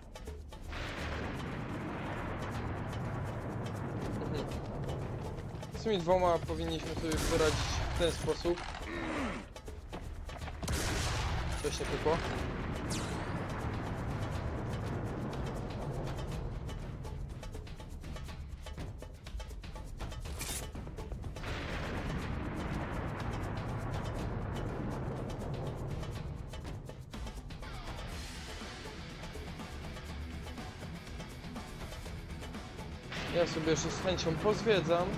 Mhm. Z tymi dwoma powinniśmy sobie poradzić w ten sposób. Coś nie pykło. Ja sobie jeszcze z chęcią pozwiedzam.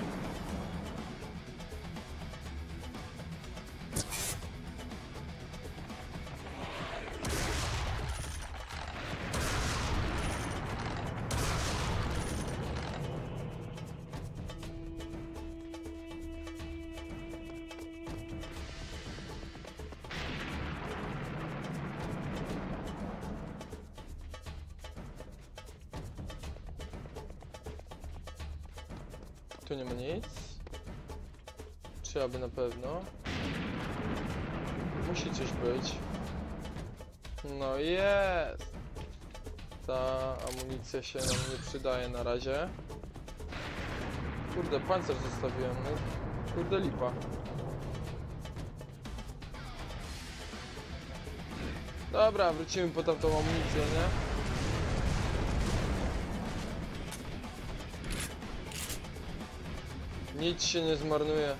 Tu nie ma nic. Czy aby na pewno? Musi coś być. No jest! Ta amunicja się nam nie przydaje na razie. Kurde, pancerz zostawiłem. No, kurde, lipa. Dobra, wrócimy po tamtą amunicję, nie? Nic się nie zmarnuje.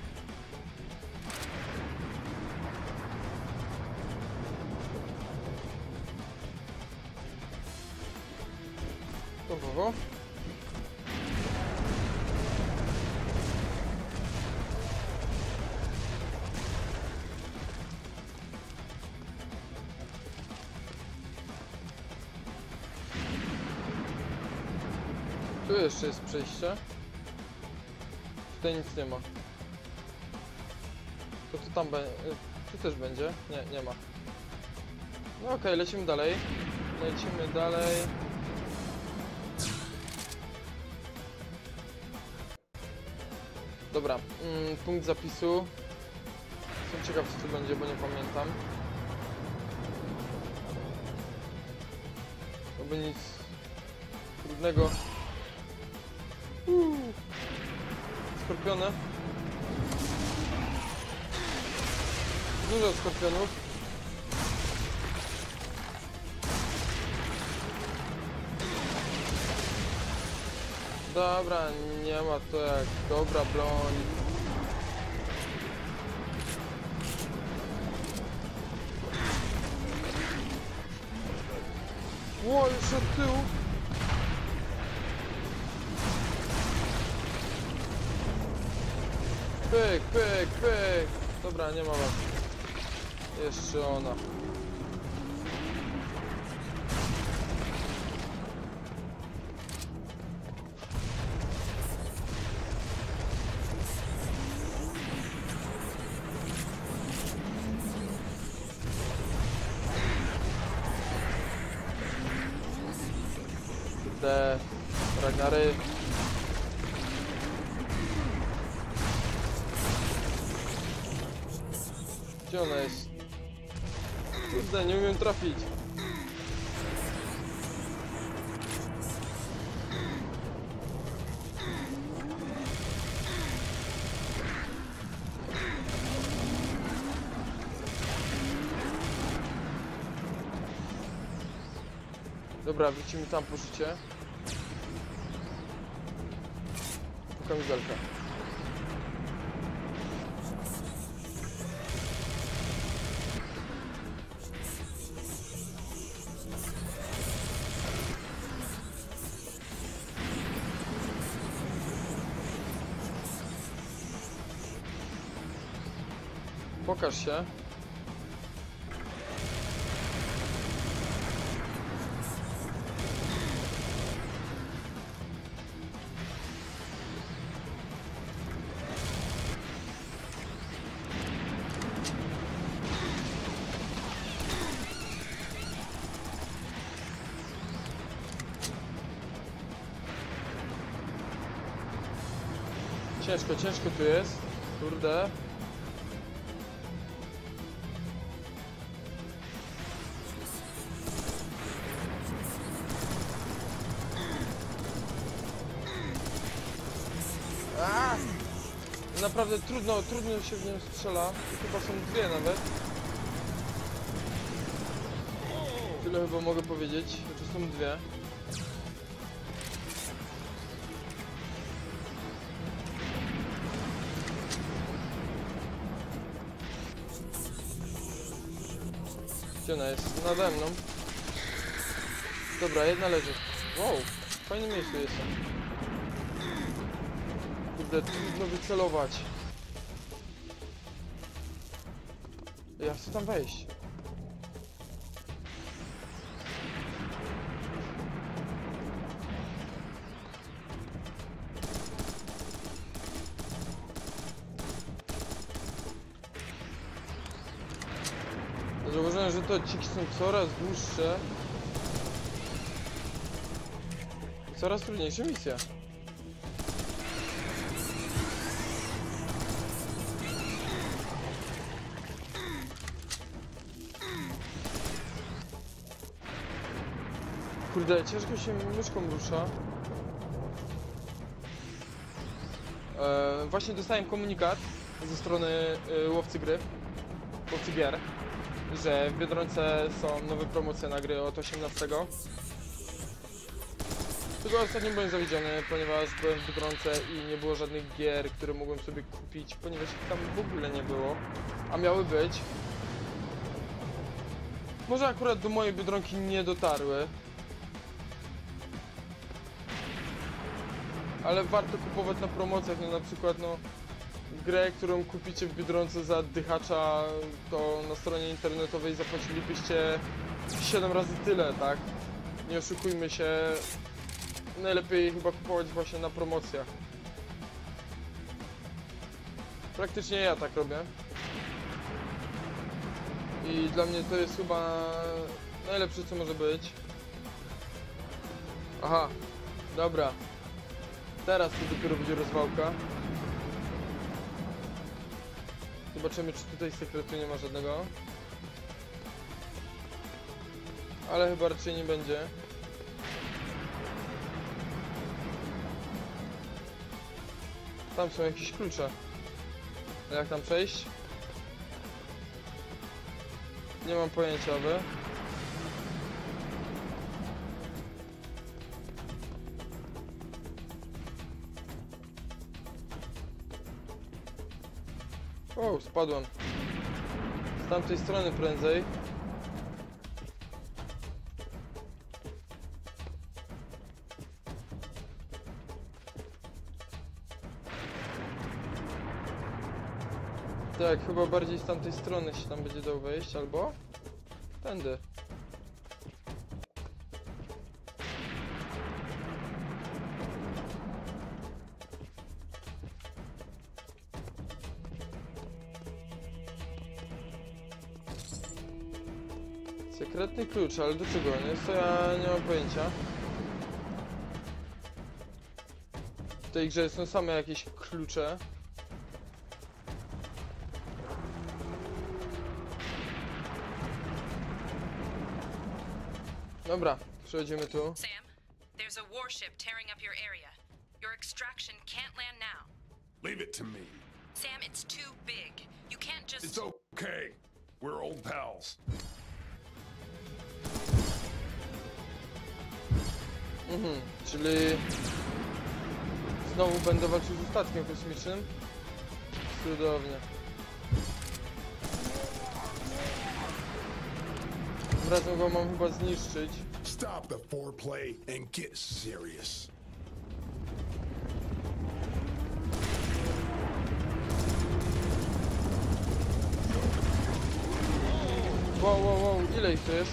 Gotowo. Tu jeszcze jest przejście. Tutaj nic nie ma. To tu tam będzie. Tu też będzie? Nie, nie ma. No okej, okay, lecimy dalej. Lecimy dalej. Dobra, mm, punkt zapisu. Jestem ciekaw, co tu będzie, bo nie pamiętam. Oby nic trudnego. Uuu. Skorpiony. Dużo skorpionów. Dobra, nie ma to jak dobra broń. Ło, jeszcze od tyłu. Pyk, pyk, pyk. Dobra, nie ma was. Jeszcze ona. Te Ragnary. Gdzie ona jest? Kurde, nie umiem trafić. Dobra, wrócimy tam po życie. Po kamizelkę. Pokaż się. Ciężko, ciężko tu jest. Kurde. A! Naprawdę trudno, trudno się w nią strzela. Chyba są dwie nawet. Tyle chyba mogę powiedzieć, że są dwie. Gdzie ona jest? Nade mną. Dobra, jedna leży. Wow, w fajnym miejscu jestem. Kurde, trudno wycelować. Ja chcę tam wejść. Zauważyłem, że te odcinki są coraz dłuższe. Coraz trudniejsze misje. Kurde, ciężko się myszką rusza. Eee, właśnie dostałem komunikat ze strony y, łowcy gry, łowcy gier, że w Biedronce są nowe promocje na gry od osiemnastego. Tylko ostatnio byłem zawiedziony, ponieważ byłem w Biedronce i nie było żadnych gier, które mogłem sobie kupić, ponieważ ich tam w ogóle nie było, a miały być. Może akurat do mojej Biedronki nie dotarły, ale warto kupować na promocjach, no na przykład no grę, którą kupicie w Biedronce za dychacza, to na stronie internetowej zapłacilibyście siedem razy tyle, tak? Nie oszukujmy się, najlepiej chyba kupować właśnie na promocjach. Praktycznie ja tak robię. I dla mnie to jest chyba najlepsze, co może być. Aha, dobra. Teraz to dopiero będzie rozwałka. Zobaczymy, czy tutaj sekretu nie ma żadnego. Ale chyba raczej nie będzie. Tam są jakieś klucze. A jak tam przejść? Nie mam pojęcia, aby. O, spadłem. Z tamtej strony prędzej. Tak, chyba bardziej z tamtej strony się tam będzie dało wejść, albo tędy. Sekretny klucz, ale do czego? Nie, to ja nie mam pojęcia. W tej grze są same jakieś klucze. Dobra, przechodzimy tu. Sam, there's a warship tearing up your area. Your extraction can't land now. Leave it to me. Sam, it's too big. You can't just... It's okay. We're old pals. Mhm, czyli znowu będę walczył z statkiem kosmicznym. Cudownie. Tym razem go mam chyba zniszczyć. Stop the foreplay and get serious. Wow, wow, wow, ile ich to jest?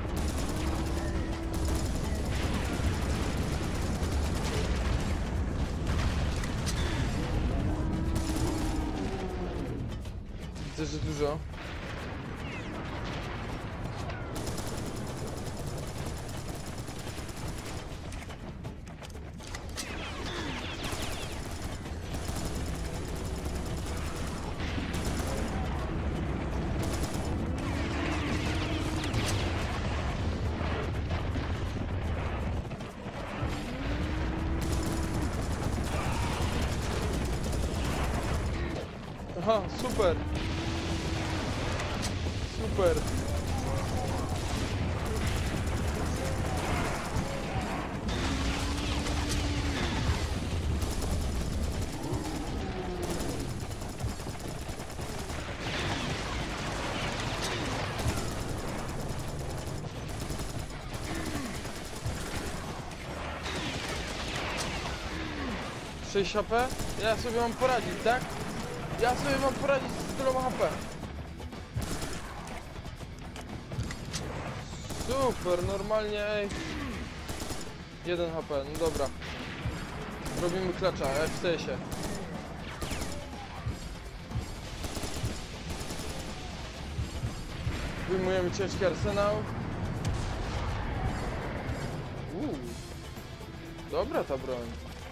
Widzę, że dużo. Aha, super! Super! sześć H P? Ja sobie mam poradzić, tak? Ja sobie mam poradzić z tyloma H P. Super, normalnie, ej. jeden H P, no dobra. Robimy klacza, F C się. Wyjmujemy ciężki arsenał. Uuu. Dobra ta broń.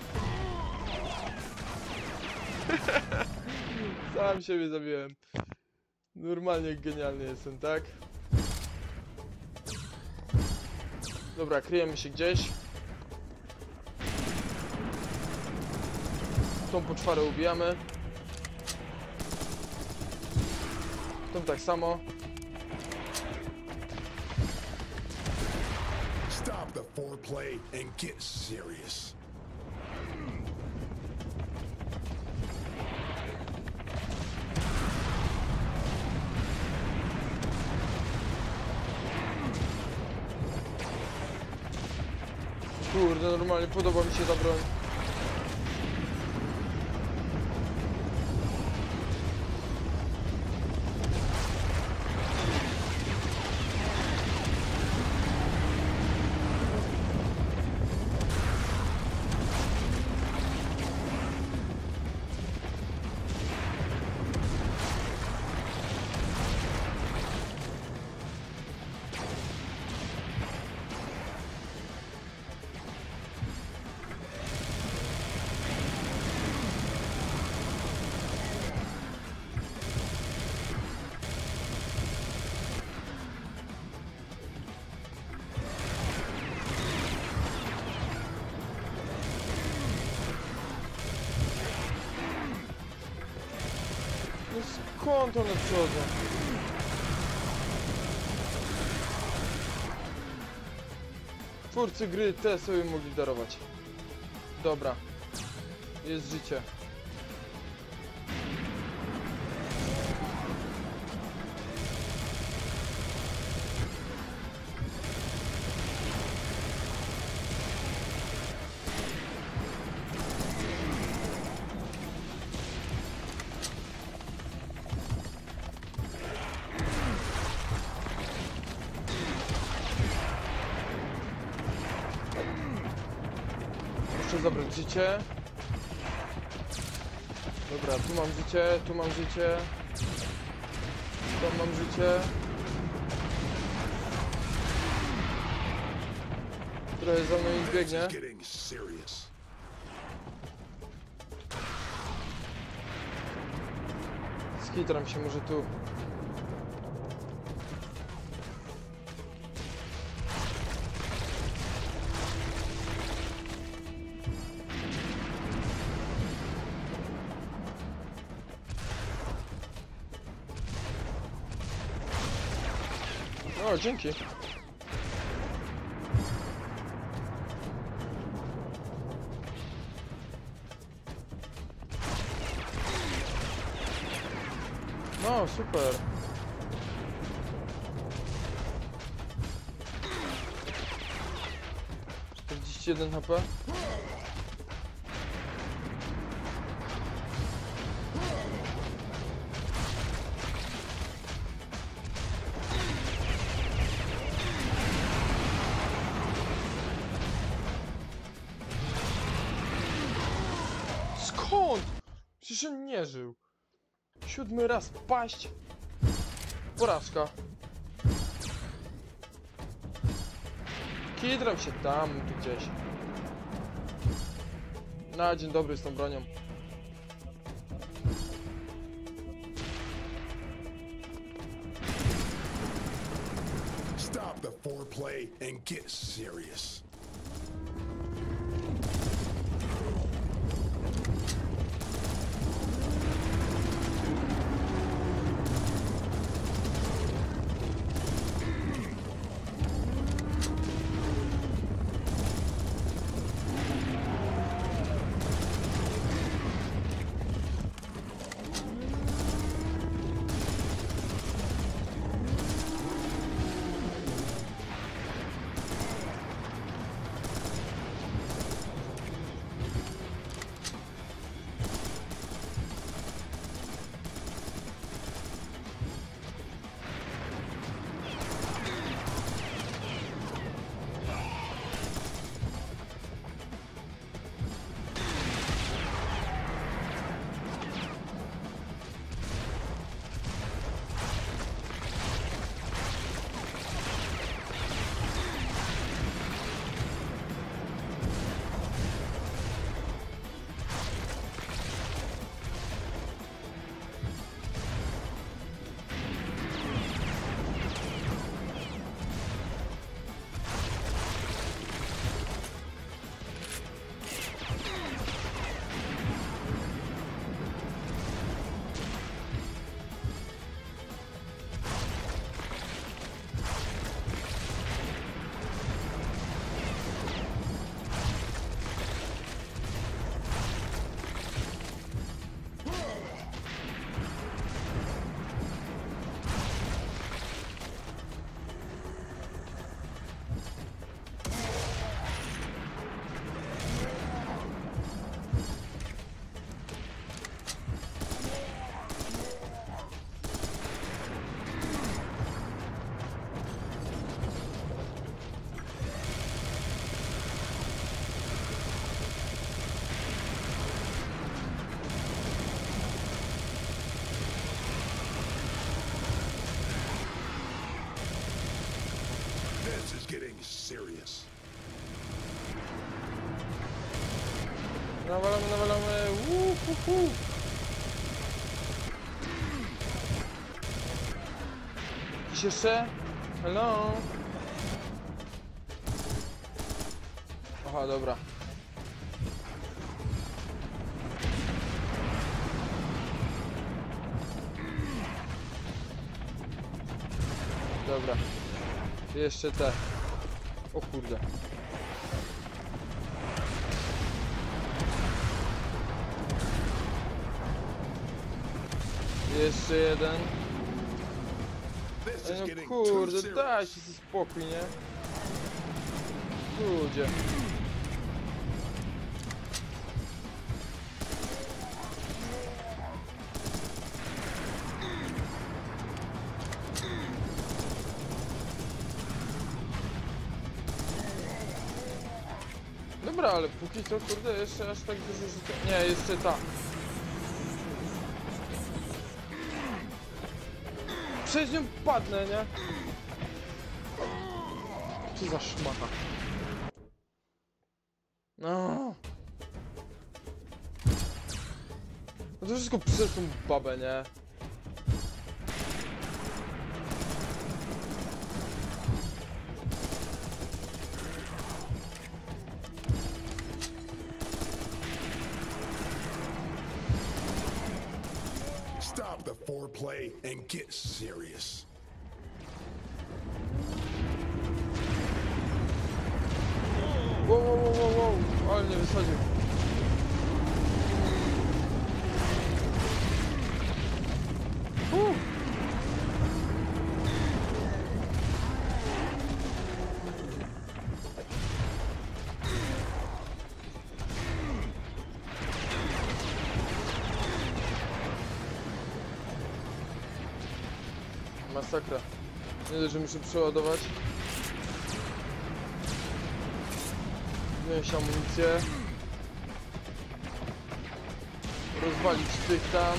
Sam siebie zabiłem. Normalnie genialny jestem, tak? Dobra, kryjemy się gdzieś. Tą poczwarę ubijamy. Tą tak samo. Stop the foreplay and get serious. Kurde, normalnie podoba mi się ta broń. Skąd one przychodzą? Twórcy gry te sobie mogli darować. Dobra. Jest życie. Muszę zabrać życie. Dobra, tu mam życie, tu mam życie. Tu mam życie. Trochę za mną ich This biegnie. is getting serious. Skitram się może tu. O, dzięki. No, super. czterdzieści jeden H P. Skąd? Przecież on nie żył. Siódmy raz paść. Porażka. Kitram się tam, tu gdzieś. Na dzień dobry z tą bronią. Stop the foreplay and get serious. getting serious. Nawalamy, nawalamy. Wuu, hu, hu. Jakiś jeszcze? Hello? Aha, dobra. Dobra. Jeszcze te. O kurde. Jeszcze jeden. This Ej, is no getting too kurde, serious. daj się spokój, nie? Ludzie. Dobra, ale póki co, kurde, jeszcze aż tak dużo życia. Nie, jeszcze ta. Przez nią padnę, nie? Co za szmata. No. No to wszystko przez tą babę, nie? Stop the foreplay and get serious. Wow, wow, wow, wow, wow. Ale mnie wysadził. Uh. Masakra. Nie dość, że muszę przeładować. Wziąć amunicję. Rozwalić tych tam.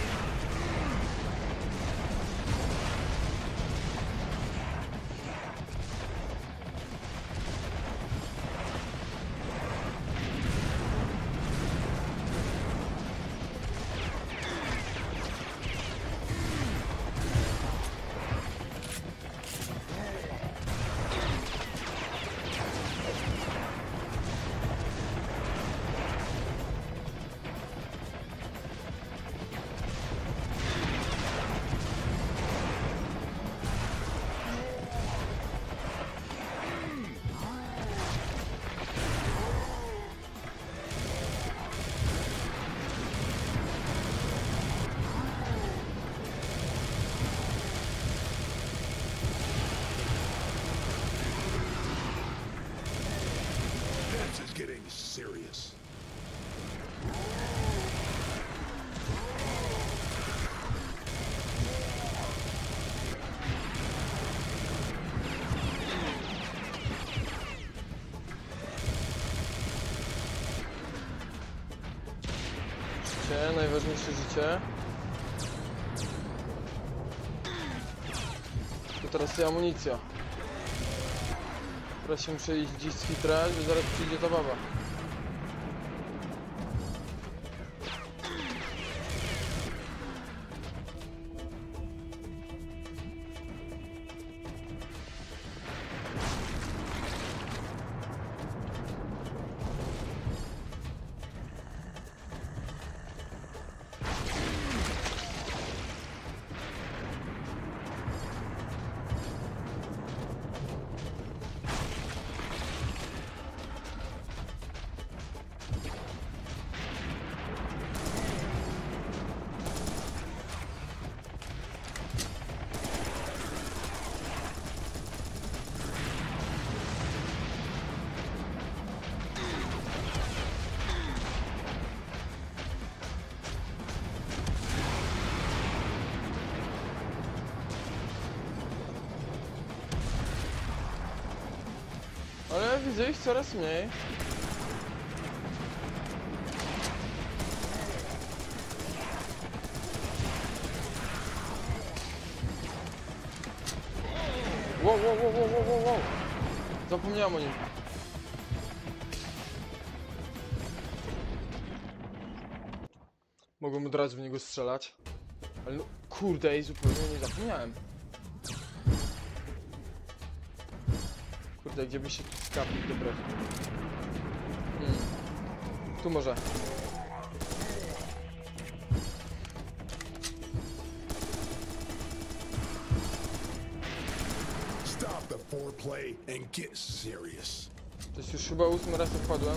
This is getting serious. Życie, najważniejsze życie. To teraz jest amunicja. Teraz się muszę iść dziś skitrać, bo zaraz przyjdzie ta baba. Ale widzę ich coraz mniej. Wow, wow, wow, wow, wow, wow, wow. Zapomniałem o nim. Mogłem od razu w niego strzelać. Ale no, kurde, ej, zupełnie nie zapomniałem. Kurde, gdzie by się tu skapił, dobra. Hmm. Tu może. foreplay and get serious. To jest już chyba ósmy raz jak wpadłem.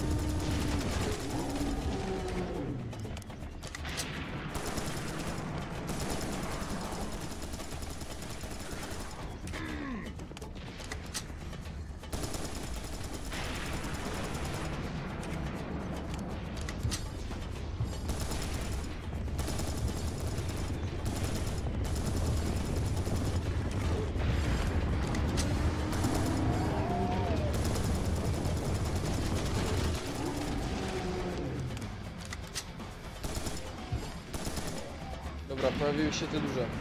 Dobra, pojawiły się te duże.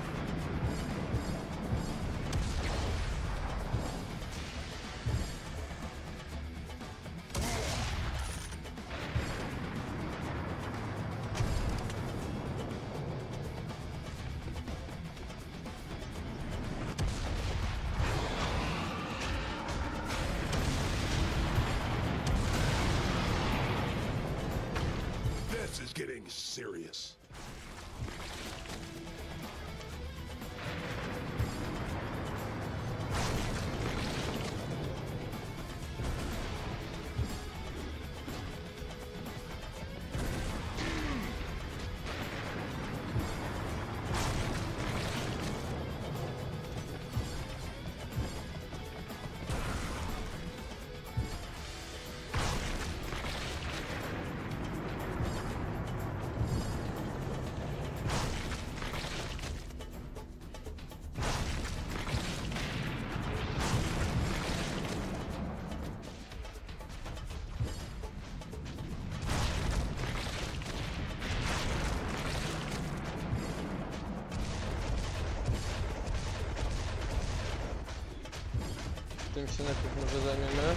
This is getting serious. Tym się najpierw może zajmiemy.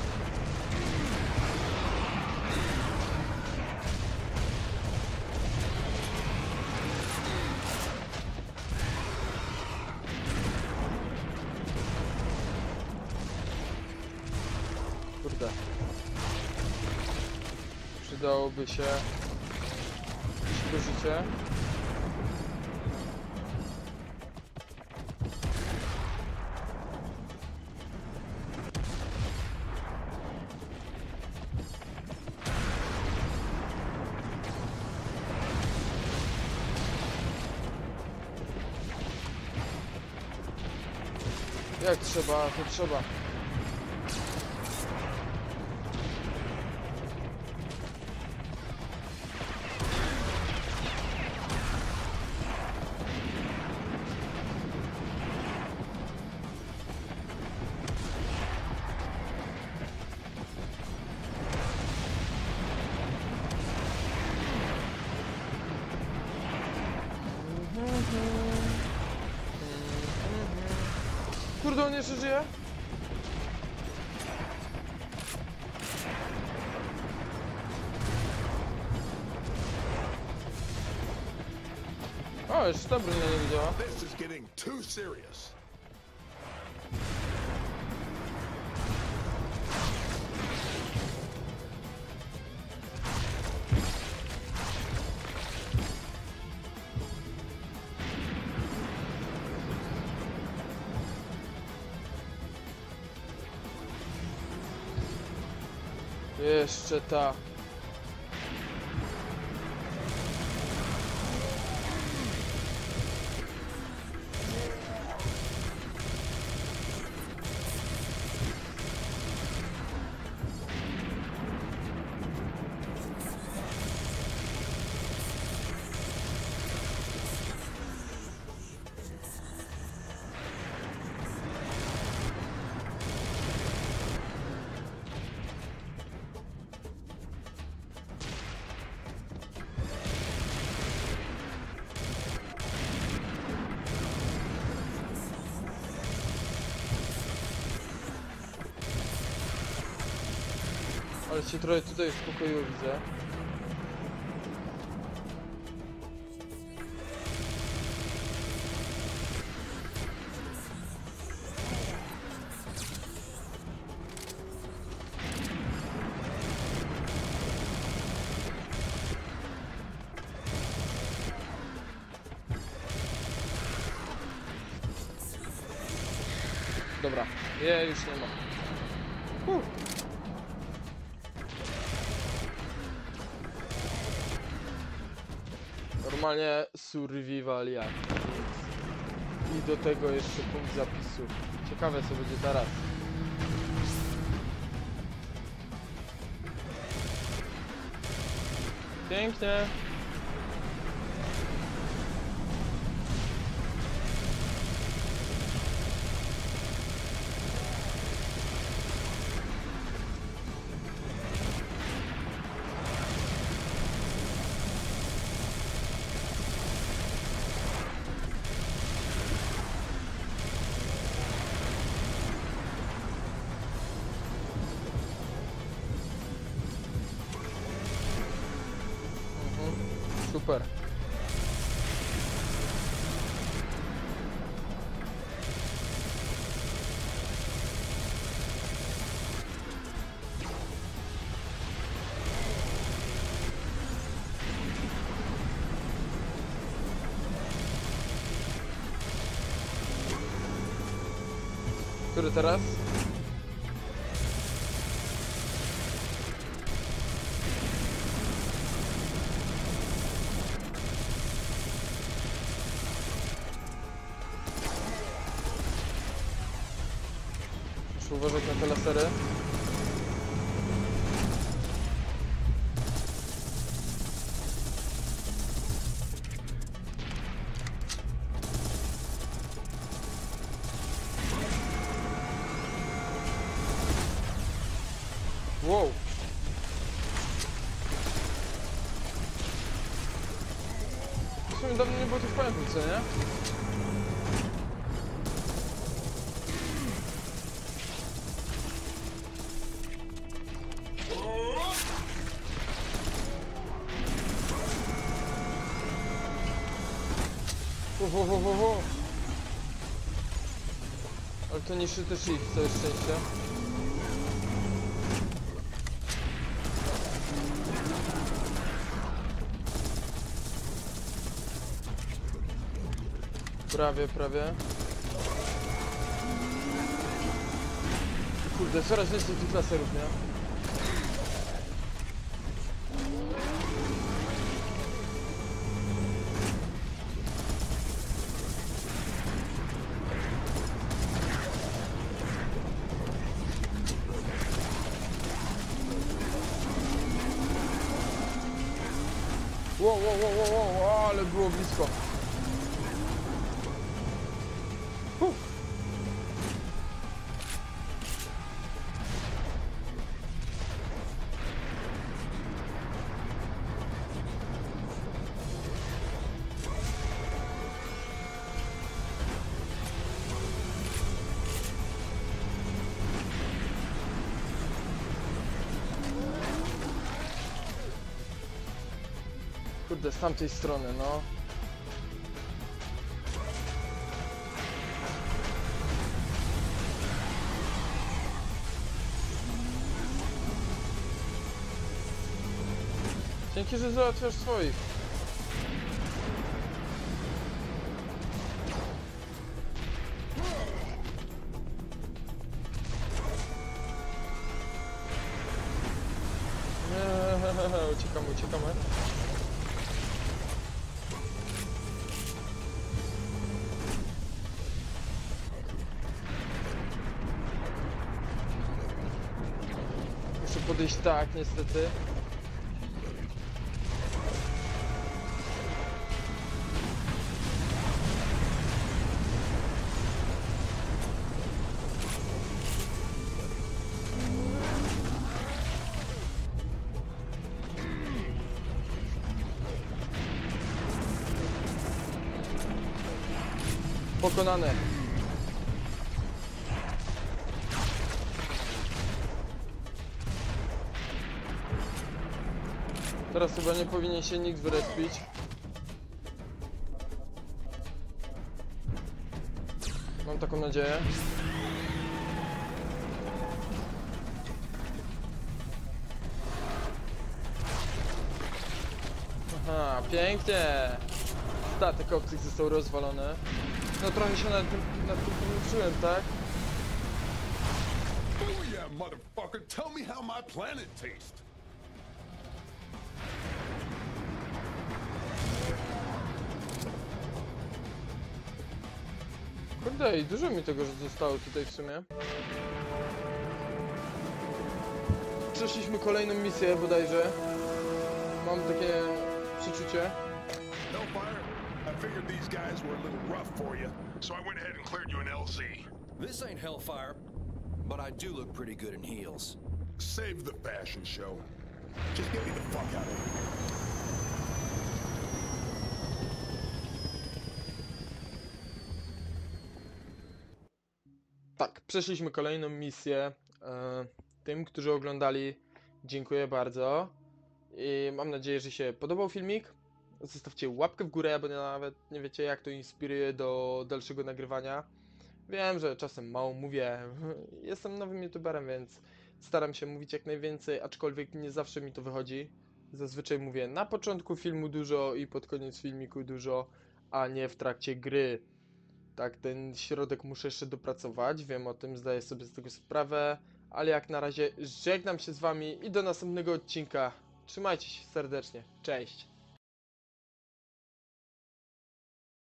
Kurde. Przydałoby się szybko życie. Jak trzeba, to trzeba. Kurde, on jeszcze żyje? O, jeszcze ta broń na nie widziała. This is getting too serious. Jeszcze ta. Ale się trochę tutaj uspokoiło, widzę. dobra. Je, już nie ma. Uh. Normalnie survival jak. I do tego jeszcze punkt zapisu. Ciekawe co będzie teraz. Pięknie. Super. Który teraz? Muszę uważać na te lasery. Wow. W sumie dawno nie było tych pająków, co nie? Ho, ho, ho, ho. Ale to nie szyty shift, całe szczęście. Prawie, prawie. Kurde, coraz więcej tych laserów, nie? Wow, wow, wow, wow, wow, ale było blisko. Uf. Kurde, z tamtej strony, no. Dzięki, że załatwiasz swoich. Nie, uciekamy, uciekamy. Muszę podejść tak, niestety. Pokonane. Teraz chyba nie powinien się nikt wyrespić. Mam taką nadzieję. Aha, pięknie. Statek optyk został rozwalony. No trochę się nad tym, nad tym pomyślałem, tak? motherfucker. Tell me how my planet tastes. Kurde, i dużo mi tego zostało tutaj w sumie. Przeszliśmy kolejną misję bodajże. Mam takie przeczucie. Hellfire, I figured these guys were a little rough for you, so I went ahead and cleared you an L Z. This ain't Hellfire, but I do look pretty good in heels. Save the fashion show. Just get me the fuck out of here. Tak, przeszliśmy kolejną misję. E, tym, którzy oglądali, dziękuję bardzo. I mam nadzieję, że się podobał filmik. Zostawcie łapkę w górę, bo nawet nie wiecie, jak to inspiruje do dalszego nagrywania. Wiem, że czasem mało mówię. Jestem nowym youtuberem, więc staram się mówić jak najwięcej, aczkolwiek nie zawsze mi to wychodzi. Zazwyczaj mówię na początku filmu dużo i pod koniec filmiku dużo, a nie w trakcie gry. Tak, ten środek muszę jeszcze dopracować, wiem o tym, zdaję sobie z tego sprawę, ale jak na razie żegnam się z wami i do następnego odcinka. Trzymajcie się serdecznie, cześć!